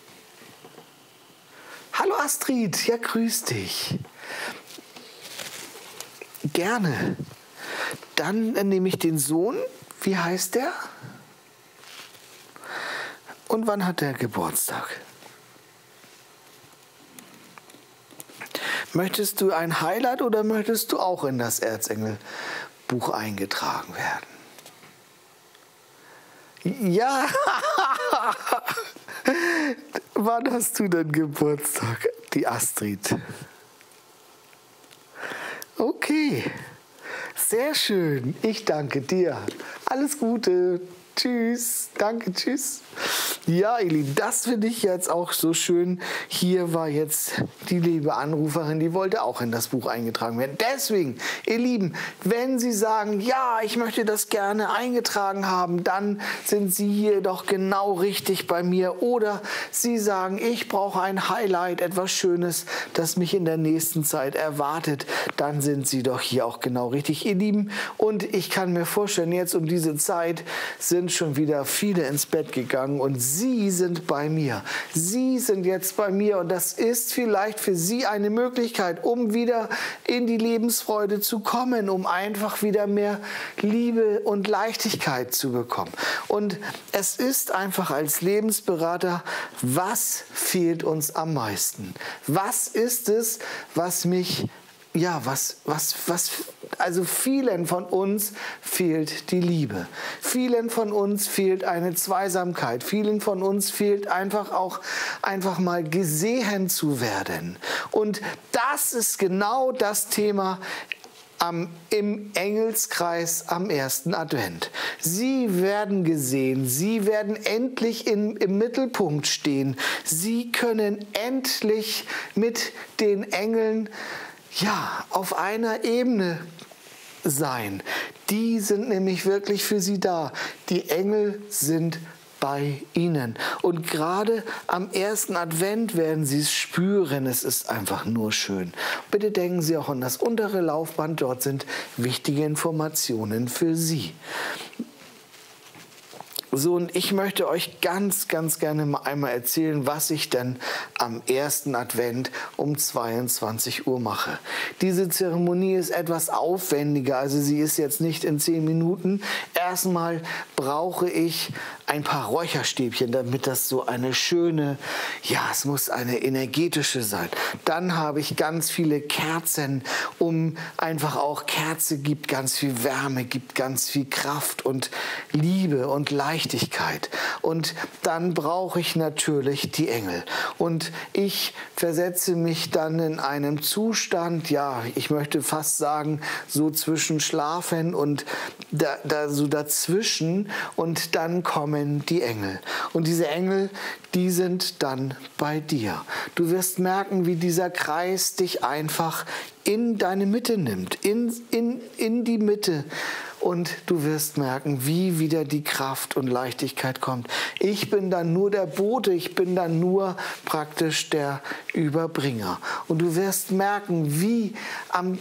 Hallo Astrid, ja, grüß dich. Gerne. Dann nehme ich den Sohn. Wie heißt der? Und wann hat der Geburtstag? Möchtest du ein Highlight oder möchtest du auch in das Erzengel-Buch eingetragen werden? Ja. Wann hast du denn Geburtstag, die Astrid? Okay, sehr schön. Ich danke dir. Alles Gute. Tschüss. Danke, tschüss. Ja, ihr Lieben, das finde ich jetzt auch so schön. Hier war jetzt die liebe Anruferin, die wollte auch in das Buch eingetragen werden. Deswegen, ihr Lieben, wenn Sie sagen, ja, ich möchte das gerne eingetragen haben, dann sind Sie hier doch genau richtig bei mir. Oder Sie sagen, ich brauche ein Highlight, etwas Schönes, das mich in der nächsten Zeit erwartet, dann sind Sie doch hier auch genau richtig, ihr Lieben. Und ich kann mir vorstellen, jetzt um diese Zeit sind schon wieder viele ins Bett gegangen und Sie sind bei mir. Sie sind jetzt bei mir und das ist vielleicht für Sie eine Möglichkeit, um wieder in die Lebensfreude zu kommen, um einfach wieder mehr Liebe und Leichtigkeit zu bekommen. Und es ist einfach als Lebensberater, was fehlt uns am meisten? Was ist es, was mich also vielen von uns fehlt die Liebe. Vielen von uns fehlt eine Zweisamkeit. Vielen von uns fehlt einfach mal gesehen zu werden. Und das ist genau das Thema im Engelskreis am ersten Advent. Sie werden gesehen, sie werden endlich im Mittelpunkt stehen. Sie können endlich mit den Engeln auf einer Ebene sein. Die sind nämlich wirklich für sie da. Die Engel sind bei ihnen. Und gerade am ersten Advent werden sie es spüren. Es ist einfach nur schön. Bitte denken Sie auch an das untere Laufband. Dort sind wichtige Informationen für Sie. So, und ich möchte euch ganz gerne mal einmal erzählen, was ich denn am ersten Advent um 22 Uhr mache. Diese Zeremonie ist etwas aufwendiger, also sie ist jetzt nicht in 10 Minuten. Erstmal brauche ich ein paar Räucherstäbchen, damit das so eine schöne, es muss eine energetische sein. Dann habe ich ganz viele Kerzen, Kerze gibt ganz viel Wärme, gibt ganz viel Kraft und Liebe und Leichtigkeit. Und dann brauche ich natürlich die Engel. Und ich versetze mich dann in einem Zustand, ich möchte fast sagen, so zwischen Schlafen und so dazwischen, und dann kommen die Engel. Und diese Engel, die sind dann bei dir. Du wirst merken, wie dieser Kreis dich einfach in deine Mitte nimmt, in die Mitte. Und du wirst merken, wie wieder die Kraft und Leichtigkeit kommt. Ich bin dann nur der Bote, ich bin dann nur praktisch der Überbringer. Und du wirst merken, wie am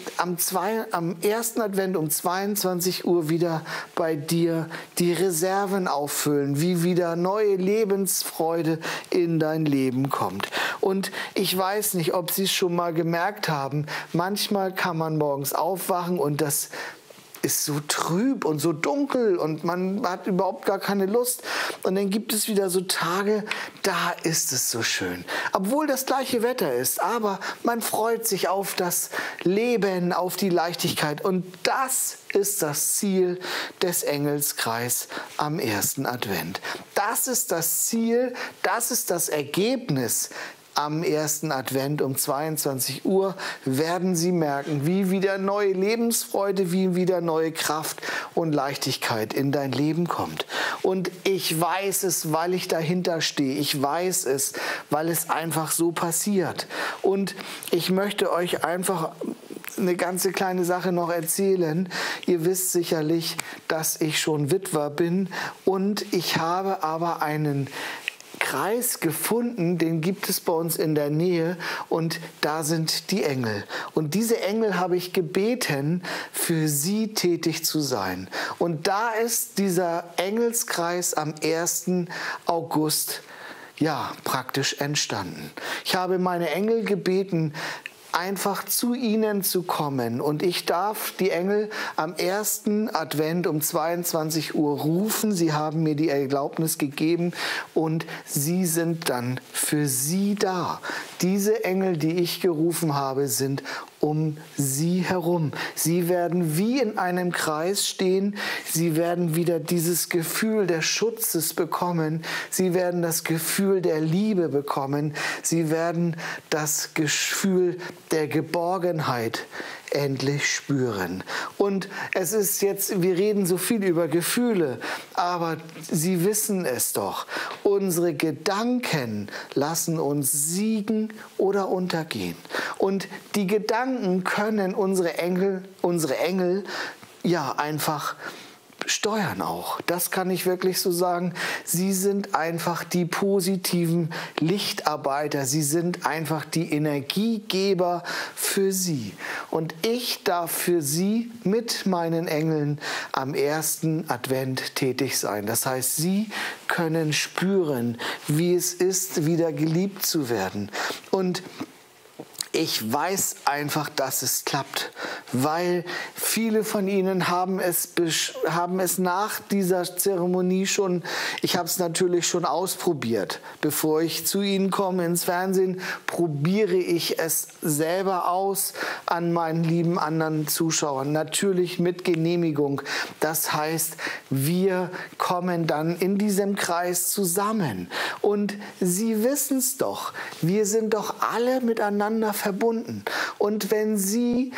ersten Advent um 22 Uhr wieder bei dir die Reserven auffüllen, wie wieder neue Lebensfreude in dein Leben kommt. Und ich weiß nicht, ob Sie es schon mal gemerkt haben, manchmal kann man morgens aufwachen und das ist so trüb und so dunkel und man hat überhaupt gar keine Lust. Und dann gibt es wieder so Tage, da ist es so schön. Obwohl das gleiche Wetter ist, aber man freut sich auf das Leben, auf die Leichtigkeit. Und das ist das Ziel des Engelskreis am ersten Advent. Das ist das Ziel, das ist das Ergebnis. Am ersten Advent um 22 Uhr werden Sie merken, wie wieder neue Lebensfreude, wie wieder neue Kraft und Leichtigkeit in dein Leben kommt. Und ich weiß es, weil ich dahinter stehe. Ich weiß es, weil es einfach so passiert. Und ich möchte euch einfach eine ganze kleine Sache noch erzählen. Ihr wisst sicherlich, dass ich schon Witwer bin und ich habe aber einen Kreis gefunden, den gibt es bei uns in der Nähe und da sind die Engel. Und diese Engel habe ich gebeten, für sie tätig zu sein. Und da ist dieser Engelskreis am 1. August praktisch entstanden. Ich habe meine Engel gebeten, einfach zu ihnen zu kommen. Und ich darf die Engel am 1. Advent um 22 Uhr rufen. Sie haben mir die Erlaubnis gegeben und sie sind dann für sie da. Diese Engel, die ich gerufen habe, sind um sie herum. Sie werden wie in einem Kreis stehen. Sie werden wieder dieses Gefühl des Schutzes bekommen. Sie werden das Gefühl der Liebe bekommen. Sie werden das Gefühl der Geborgenheit endlich spüren. Und es ist jetzt, wir reden so viel über Gefühle, aber Sie wissen es doch. Unsere Gedanken lassen uns siegen oder untergehen. Und die Gedanken können unsere Engel einfach steuern auch. Das kann ich wirklich so sagen. Sie sind einfach die positiven Lichtarbeiter. Sie sind einfach die Energiegeber für Sie. Und ich darf für Sie mit meinen Engeln am 1. Advent tätig sein. Das heißt, Sie können spüren, wie es ist, wieder geliebt zu werden. Und Ich weiß einfach, dass es klappt, weil viele von Ihnen haben es nach dieser Zeremonie schon, ich habe es natürlich schon ausprobiert. Bevor ich zu Ihnen komme ins Fernsehen, probiere ich es selber aus an meinen lieben anderen Zuschauern. Natürlich mit Genehmigung. Das heißt, wir kommen dann in diesem Kreis zusammen. Und Sie wissen es doch, wir sind doch alle miteinander verbunden. Und wenn Sie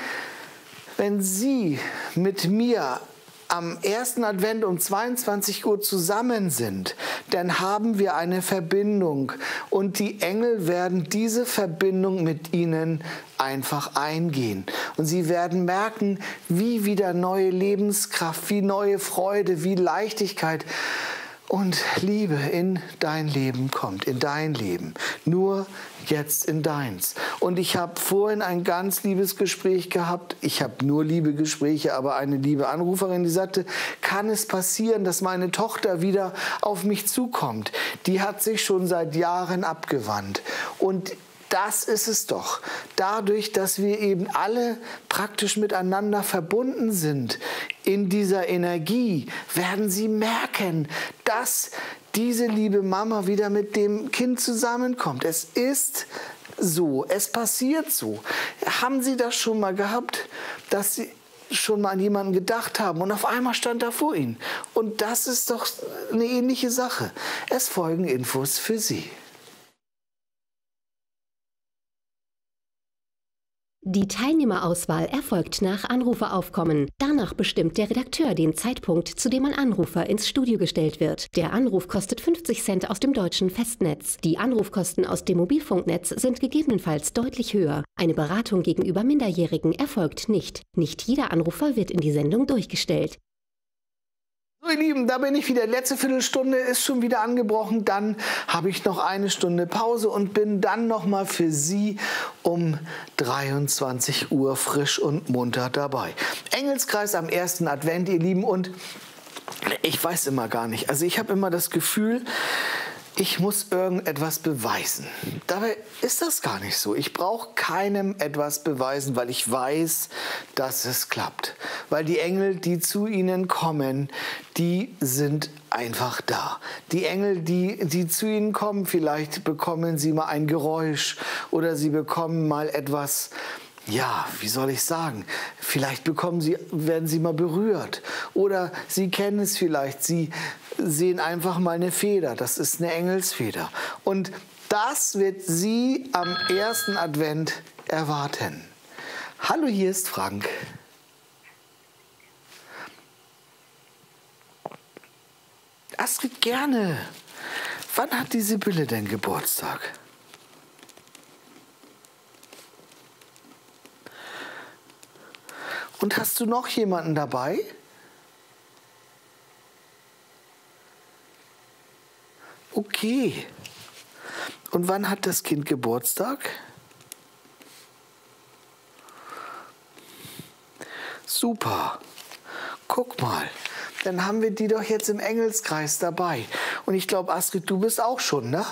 mit mir am ersten Advent um 22 Uhr zusammen sind, dann haben wir eine Verbindung. Und die Engel werden diese Verbindung mit Ihnen einfach eingehen. Und Sie werden merken, wie wieder neue Lebenskraft, wie neue Freude, wie Leichtigkeit und Liebe in dein Leben kommt, in dein Leben. Nur jetzt in deins. Und ich habe vorhin ein ganz liebes Gespräch gehabt. Ich habe nur liebe Gespräche, aber eine liebe Anruferin, die sagte, kann es passieren, dass meine Tochter wieder auf mich zukommt? Die hat sich schon seit Jahren abgewandt. Und das ist es doch. Dadurch, dass wir eben alle praktisch miteinander verbunden sind in dieser Energie, werden Sie merken, dass diese liebe Mama wieder mit dem Kind zusammenkommt. Es ist so, es passiert so. Haben Sie das schon mal gehabt, dass Sie schon mal an jemanden gedacht haben und auf einmal stand er vor Ihnen? Und das ist doch eine ähnliche Sache. Es folgen Infos für Sie. Die Teilnehmerauswahl erfolgt nach Anruferaufkommen. Danach bestimmt der Redakteur den Zeitpunkt, zu dem ein Anrufer ins Studio gestellt wird. Der Anruf kostet 50 Cent aus dem deutschen Festnetz. Die Anrufkosten aus dem Mobilfunknetz sind gegebenenfalls deutlich höher. Eine Beratung gegenüber Minderjährigen erfolgt nicht. Nicht jeder Anrufer wird in die Sendung durchgestellt. So, ihr Lieben, da bin ich wieder. Letzte Viertelstunde ist schon wieder angebrochen. Dann habe ich noch eine Stunde Pause und bin dann noch mal für Sie um 23 Uhr frisch und munter dabei. Engelskreis am ersten Advent, ihr Lieben. Und ich weiß immer gar nicht. Also ich habe immer das Gefühl, ich muss irgendetwas beweisen. Dabei ist das gar nicht so. Ich brauche keinem etwas beweisen, weil ich weiß, dass es klappt. Weil die Engel, die zu Ihnen kommen, die sind einfach da. Die Engel, die zu Ihnen kommen, vielleicht bekommen Sie mal ein Geräusch oder Sie bekommen mal etwas. Ja, wie soll ich sagen? Vielleicht werden Sie mal berührt. Oder Sie kennen es vielleicht. Sie sehen einfach mal eine Feder. Das ist eine Engelsfeder. Und das wird Sie am ersten Advent erwarten. Hallo, hier ist Frank. Astrid, gerne. Wann hat die Sibylle denn Geburtstag? Und hast du noch jemanden dabei? Okay. Und wann hat das Kind Geburtstag? Super. Guck mal. Dann haben wir die doch jetzt im Engelskreis dabei. Und ich glaube, Astrid, du bist auch schon, ne?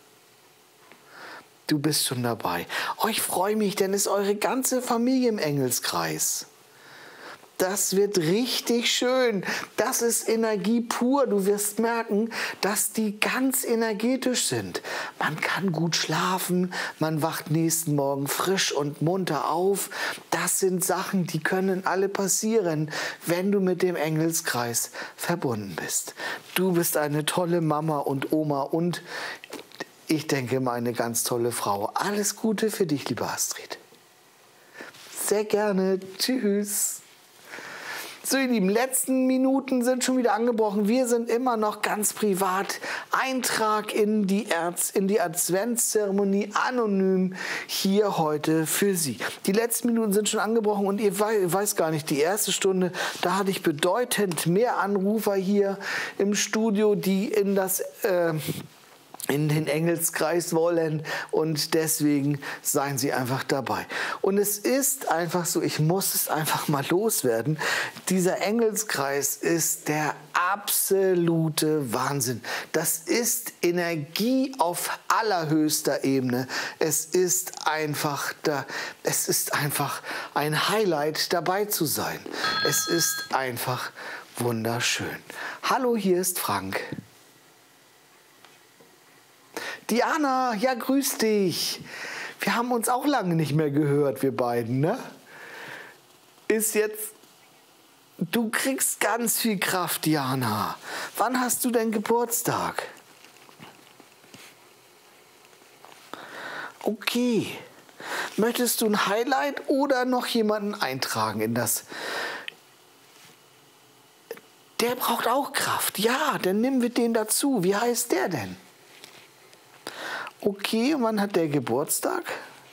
Du bist schon dabei. Oh, ich freue mich, denn ist eure ganze Familie im Engelskreis. Das wird richtig schön. Das ist Energie pur. Du wirst merken, dass die ganz energetisch sind. Man kann gut schlafen, man wacht nächsten Morgen frisch und munter auf. Das sind Sachen, die können alle passieren, wenn du mit dem Engelskreis verbunden bist. Du bist eine tolle Mama und Oma und ich denke mal eine ganz tolle Frau. Alles Gute für dich, liebe Astrid. Sehr gerne. Tschüss. So, ihr Lieben, letzten Minuten sind schon wieder angebrochen. Wir sind immer noch ganz privat. Eintrag in die Adventszeremonie anonym hier heute für Sie. Die letzten Minuten sind schon angebrochen und ihr weiß gar nicht, die erste Stunde, da hatte ich bedeutend mehr Anrufer hier im Studio, die in das in den Engelskreis wollen und deswegen seien Sie einfach dabei. Und es ist einfach so, ich muss es einfach mal loswerden, dieser Engelskreis ist der absolute Wahnsinn. Das ist Energie auf allerhöchster Ebene. Es ist einfach ein Highlight, dabei zu sein. Es ist einfach wunderschön. Hallo, hier ist Frank. Diana, ja, grüß dich. Wir haben uns auch lange nicht mehr gehört, wir beiden, ne? Ist jetzt, du kriegst ganz viel Kraft, Diana. Wann hast du denn Geburtstag? Okay. Möchtest du ein Highlight oder noch jemanden eintragen in das? Der braucht auch Kraft. Ja, dann nehmen wir den dazu. Wie heißt der denn? Okay, und wann hat der Geburtstag?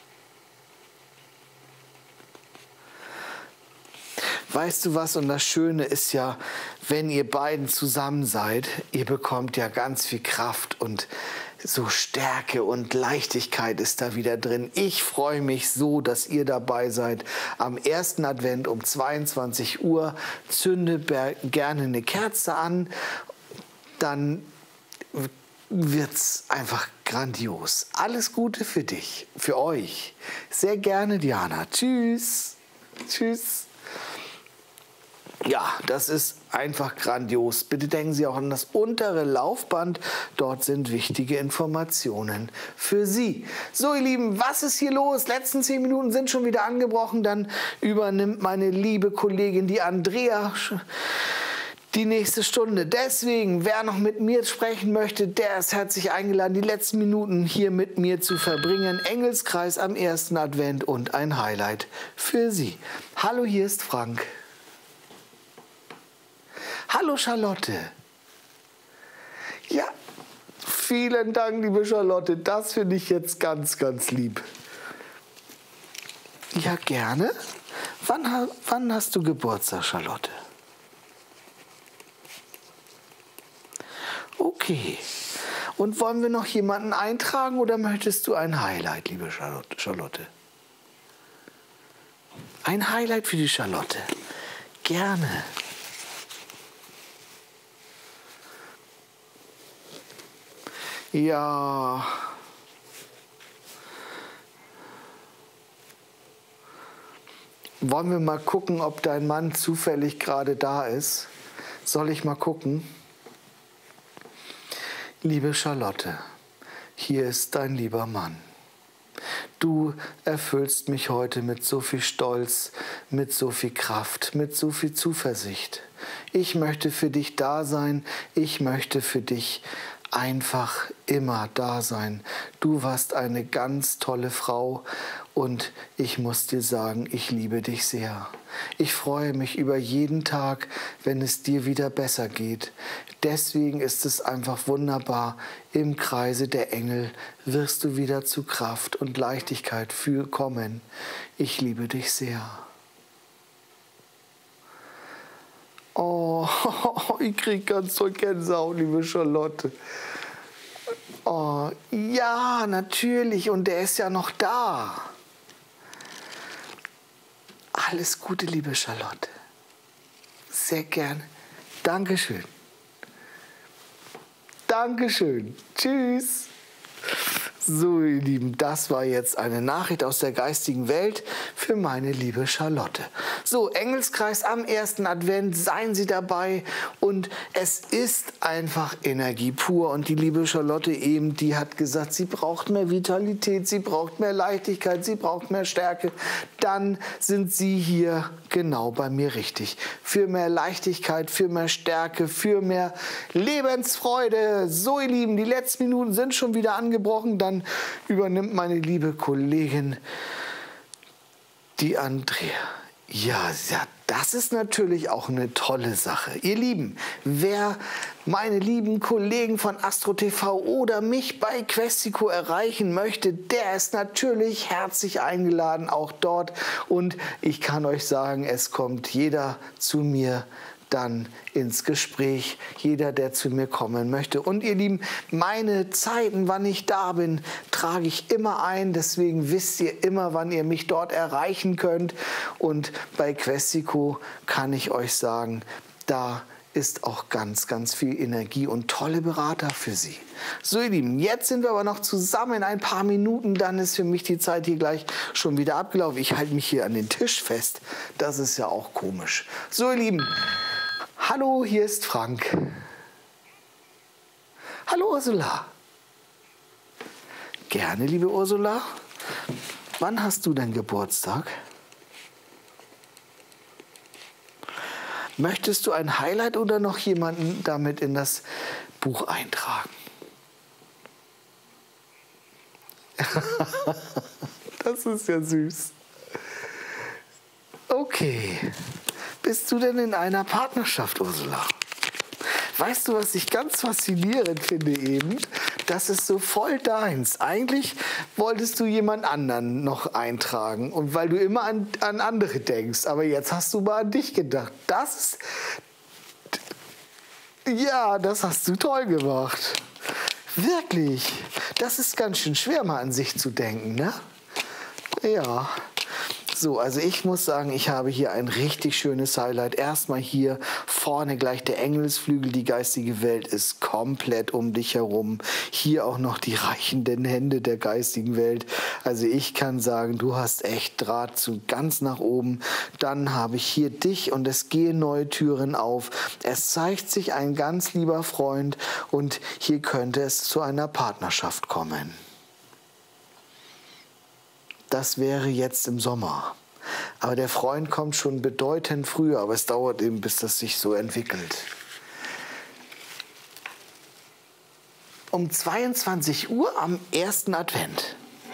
Weißt du was? Und das Schöne ist ja, wenn ihr beiden zusammen seid, ihr bekommt ja ganz viel Kraft und so Stärke und Leichtigkeit ist da wieder drin. Ich freue mich so, dass ihr dabei seid. Am 1. Advent um 22 Uhr zünde gerne eine Kerze an, dann wird's einfach grandios. Alles Gute für dich, für euch. Sehr gerne, Diana. Tschüss. Tschüss. Ja, das ist einfach grandios. Bitte denken Sie auch an das untere Laufband. Dort sind wichtige Informationen für Sie. So, ihr Lieben, was ist hier los? Letzten 10 Minuten sind schon wieder angebrochen. Dann übernimmt meine liebe Kollegin, die Andrea, die nächste Stunde. Deswegen, wer noch mit mir sprechen möchte, der ist herzlich eingeladen, die letzten Minuten hier mit mir zu verbringen. Engelskreis am 1. Advent und ein Highlight für Sie. Hallo, hier ist Frank. Hallo, Charlotte. Ja, vielen Dank, liebe Charlotte. Das finde ich jetzt ganz, ganz lieb. Ja, gerne. Wann hast du Geburtstag, Charlotte? Okay. Und wollen wir noch jemanden eintragen oder möchtest du ein Highlight, liebe Charlotte? Ein Highlight für die Charlotte. Gerne. Ja. Wollen wir mal gucken, ob dein Mann zufällig gerade da ist? Soll ich mal gucken? Liebe Charlotte, hier ist dein lieber Mann. Du erfüllst mich heute mit so viel Stolz, mit so viel Kraft, mit so viel Zuversicht. Ich möchte für dich da sein, ich möchte für dich einfach immer da sein. Du warst eine ganz tolle Frau und ich muss dir sagen, ich liebe dich sehr. Ich freue mich über jeden Tag, wenn es dir wieder besser geht. Deswegen ist es einfach wunderbar, im Kreise der Engel wirst du wieder zu Kraft und Leichtigkeit kommen. Ich liebe dich sehr. Oh, ich kriege ganz toll Gänsehaut, liebe Charlotte. Oh, ja, natürlich. Und der ist ja noch da. Alles Gute, liebe Charlotte. Sehr gerne. Dankeschön. Dankeschön. Tschüss. So, ihr Lieben, das war jetzt eine Nachricht aus der geistigen Welt für meine liebe Charlotte. So, Engelskreis am 1. Advent, seien Sie dabei und es ist einfach Energie pur. Und die liebe Charlotte eben, die hat gesagt, sie braucht mehr Vitalität, sie braucht mehr Leichtigkeit, sie braucht mehr Stärke. Dann sind Sie hier genau bei mir richtig. Für mehr Leichtigkeit, für mehr Stärke, für mehr Lebensfreude. So, ihr Lieben, die letzten Minuten sind schon wieder angebrochen. Dann übernimmt meine liebe Kollegin, die Andrea. Ja, das ist natürlich auch eine tolle Sache. Ihr Lieben, wer meine lieben Kollegen von Astro TV oder mich bei Questico erreichen möchte, der ist natürlich herzlich eingeladen, auch dort. Und ich kann euch sagen, es kommt jeder zu mir, dann ins Gespräch, jeder, der zu mir kommen möchte. Und ihr Lieben, meine Zeiten, wann ich da bin, trage ich immer ein. Deswegen wisst ihr immer, wann ihr mich dort erreichen könnt. Und bei Questico kann ich euch sagen, da ist auch ganz, ganz viel Energie und tolle Berater für Sie. So, ihr Lieben, jetzt sind wir aber noch zusammen ein paar Minuten, dann ist für mich die Zeit hier gleich schon wieder abgelaufen. Ich halte mich hier an den Tisch fest, das ist ja auch komisch. So, ihr Lieben, hallo, hier ist Frank. Hallo, Ursula. Gerne, liebe Ursula. Wann hast du denn Geburtstag? Möchtest du ein Highlight oder noch jemanden damit in das Buch eintragen? Das ist ja süß. Okay. Bist du denn in einer Partnerschaft, Ursula? Weißt du, was ich ganz faszinierend finde eben? Das ist so voll deins. Eigentlich wolltest du jemand anderen noch eintragen. Und weil du immer an andere denkst. Aber jetzt hast du mal an dich gedacht. Ja, das hast du toll gemacht. Wirklich. Das ist ganz schön schwer, mal an sich zu denken, ne? Ja. So, also ich muss sagen, ich habe hier ein richtig schönes Highlight. Erstmal hier vorne gleich der Engelsflügel, die geistige Welt ist komplett um dich herum. Hier auch noch die reichenden Hände der geistigen Welt. Also ich kann sagen, du hast echt Draht zu ganz nach oben. Dann habe ich hier dich und es gehen neue Türen auf. Es zeigt sich ein ganz lieber Freund und hier könnte es zu einer Partnerschaft kommen. Das wäre jetzt im Sommer. Aber der Freund kommt schon bedeutend früher, aber es dauert eben, bis das sich so entwickelt. Um 22 Uhr am 1. Advent.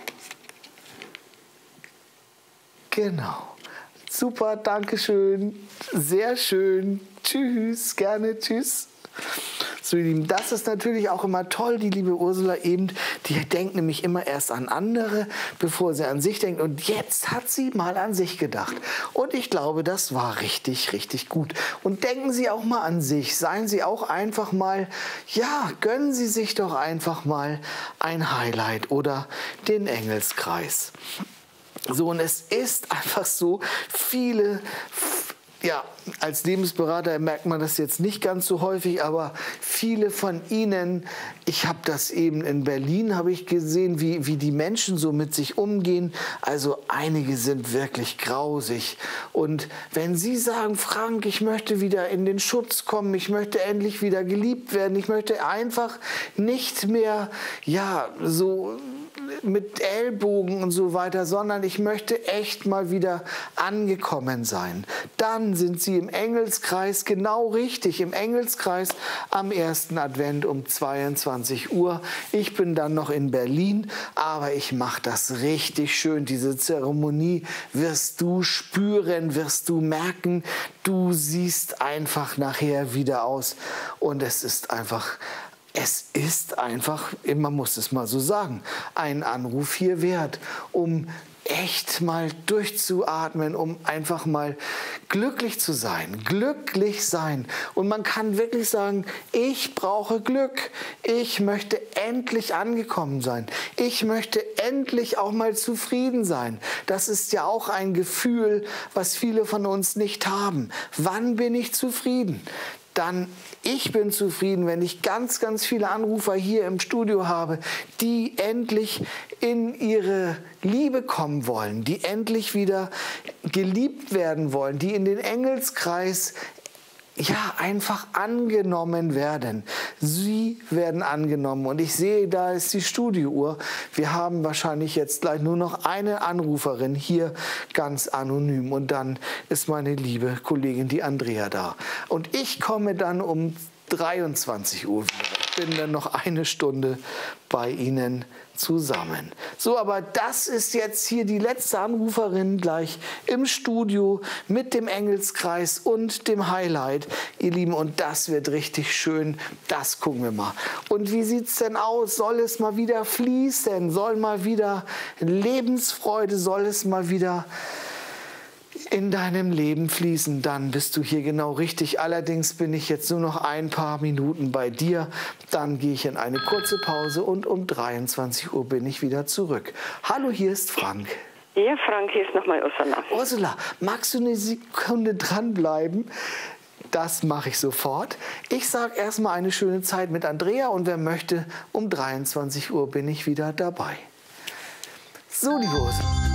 Genau. Super, danke schön. Sehr schön. Tschüss, gerne, tschüss. So, ihr Lieben, das ist natürlich auch immer toll, die liebe Ursula eben, die denkt nämlich immer erst an andere, bevor sie an sich denkt. Und jetzt hat sie mal an sich gedacht. Und ich glaube, das war richtig, richtig gut. Und denken Sie auch mal an sich. Seien Sie auch einfach mal, ja, gönnen Sie sich doch einfach mal ein Highlight oder den Engelskreis. So, und es ist einfach so, viele... Ja, als Lebensberater merkt man das jetzt nicht ganz so häufig, aber viele von Ihnen, ich habe das eben in Berlin, habe ich gesehen, wie die Menschen so mit sich umgehen. Also einige sind wirklich grausig. Und wenn Sie sagen, Frank, ich möchte wieder in den Schutz kommen, ich möchte endlich wieder geliebt werden, ich möchte einfach nicht mehr, ja, so... mit Ellbogen und so weiter, sondern ich möchte echt mal wieder angekommen sein. Dann sind Sie im Engelskreis genau richtig, im Engelskreis am 1. Advent um 22 Uhr. Ich bin dann noch in Berlin, aber ich mache das richtig schön. Diese Zeremonie wirst du spüren, wirst du merken, du siehst einfach nachher wieder aus und es ist einfach, man muss es mal so sagen, ein Anruf hier wert, um echt mal durchzuatmen, um einfach mal glücklich zu sein, glücklich sein. Und man kann wirklich sagen, ich brauche Glück. Ich möchte endlich angekommen sein. Ich möchte endlich auch mal zufrieden sein. Das ist ja auch ein Gefühl, was viele von uns nicht haben. Wann bin ich zufrieden? Dann, ich bin zufrieden, wenn ich ganz, ganz viele Anrufer hier im Studio habe, die endlich in ihre Liebe kommen wollen, die endlich wieder geliebt werden wollen, die in den Engelskreis ja, einfach angenommen werden. Sie werden angenommen. Und ich sehe, da ist die Studiouhr. Wir haben wahrscheinlich jetzt gleich nur noch eine Anruferin hier, ganz anonym. Und dann ist meine liebe Kollegin, die Andrea, da. Und ich komme dann um 23 Uhr wieder. Ich bin dann noch eine Stunde bei Ihnen zusammen. So, aber das ist jetzt hier die letzte Anruferin gleich im Studio mit dem Engelskreis und dem Highlight, ihr Lieben. Und das wird richtig schön. Das gucken wir mal. Und wie sieht es denn aus? Soll es mal wieder fließen? Soll mal wieder Lebensfreude? Soll es mal wieder... in deinem Leben fließen, dann bist du hier genau richtig. Allerdings bin ich jetzt nur noch ein paar Minuten bei dir. Dann gehe ich in eine kurze Pause und um 23 Uhr bin ich wieder zurück. Hallo, hier ist Frank. Ja, Frank, hier ist nochmal Ursula. Ursula, magst du eine Sekunde dranbleiben? Das mache ich sofort. Ich sage erstmal eine schöne Zeit mit Andrea und wer möchte, um 23 Uhr bin ich wieder dabei. So, liebe Ursula.